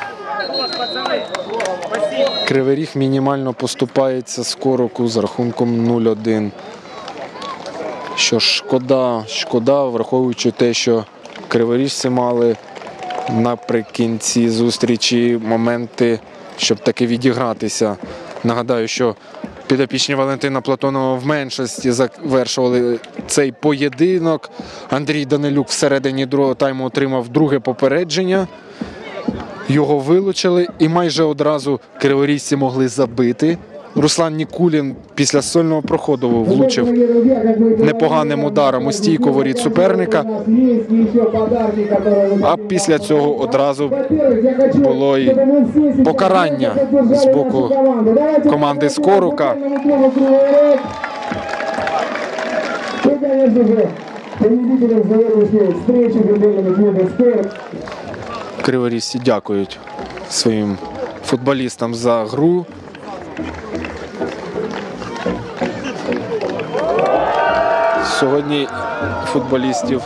Кривий Ріг мінімально поступається Скороку з рахунком нуль один. Що ж, шкода, шкода, враховуючи те, що криворіжці мали наприкінці зустрічі моменти, щоб таки відігратися. Нагадаю, що підопічні Валентина Платонова в меншості завершували цей поєдинок. Андрій Данилюк всередині другого тайму отримав друге попередження. Його вилучили і майже одразу криворіжці могли забити. Руслан Нікулін після сольного проходу влучив непоганим ударом у стійку воріт суперника. А після цього одразу було і покарання з боку команди Скорука. Криворіжці дякують своїм футболістам за гру. Сьогодні футболістів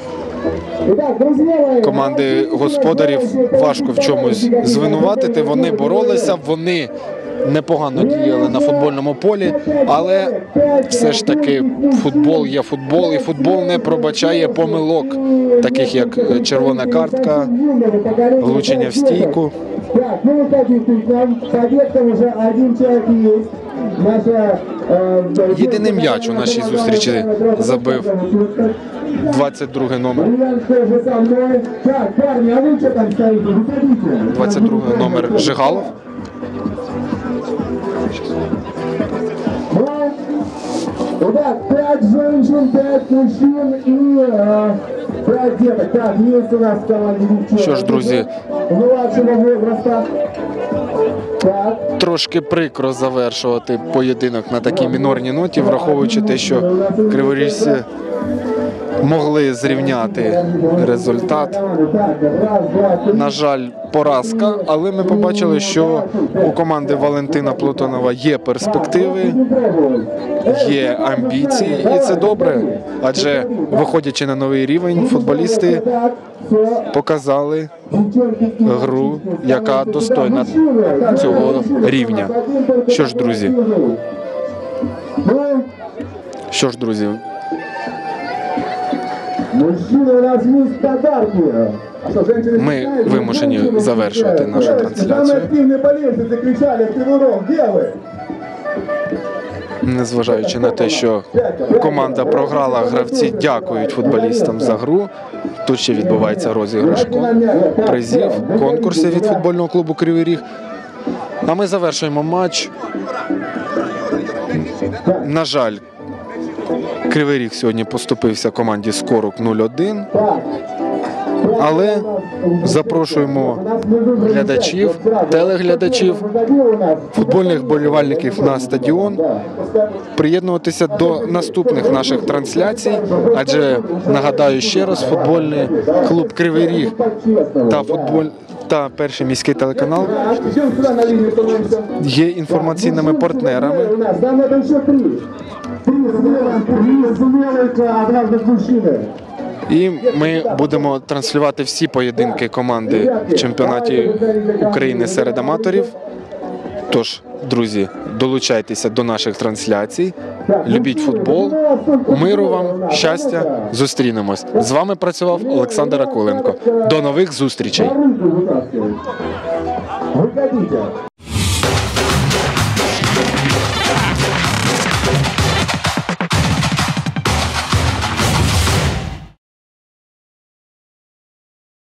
команди господарів важко в чомусь звинуватити. Вони боролися, вони непогано діяли на футбольному полі, але все ж таки футбол є футбол, і футбол не пробачає помилок, таких як червона картка, влучення в стійку. Єдиний м'яч у нашій зустрічі забив двадцять другий номер. двадцять другий номер Жигалов. Итак, пять женщин, пять мужчин и э, пять деток. Так, есть у нас в команде девчонок. Що ж, друзі, Младшего возраста. Так. трошки прикро завершувати поєдинок на такій мінорній ноті, враховуючи те, що криворіжці могли зрівняти результат. Так, раз, два, три. На жаль, поразка, але ми побачили, що у команди Валентина Платонова є перспективи, є амбіції, і це добре. Адже, виходячи на новий рівень, футболісти показали гру, яка достойна цього рівня. Що ж, друзі, що ж, друзі, Мужчины, у нас есть подарки. А что, женщины Ми стесняются? вимушені Женщины завершувати нашу стесняются. трансляцію. Самые активные болельцы закричали в первый урок. Где вы? незважаючи на те, що команда програла, гравці дякують футболістам за гру. Тут ще відбувається розіграш призів, конкурсів від футбольного клубу Кривий Ріг. А ми завершуємо матч. На жаль, Кривий Ріг сьогодні поступився команді Скорук нуль один. Але запрошуємо глядачів, телеглядачів, футбольних болівальників на стадіон приєднуватися до наступних наших трансляцій. Адже, нагадаю ще раз, футбольний клуб Кривий Ріг та футболь та перший міський телеканал Идем сюда на линию становимся. є інформаційними партнерами. У нас, нам надо еще три. Три смелых, три смелых отважных мужчины. І ми будемо транслювати всі поєдинки команди в чемпіонаті України серед аматорів. Тож, друзі, долучайтеся до наших трансляцій, любіть футбол, миру вам, щастя, зустрінемось. З вами працював Олександр Акуленко. До нових зустрічей! Вытаскивай. Выходите.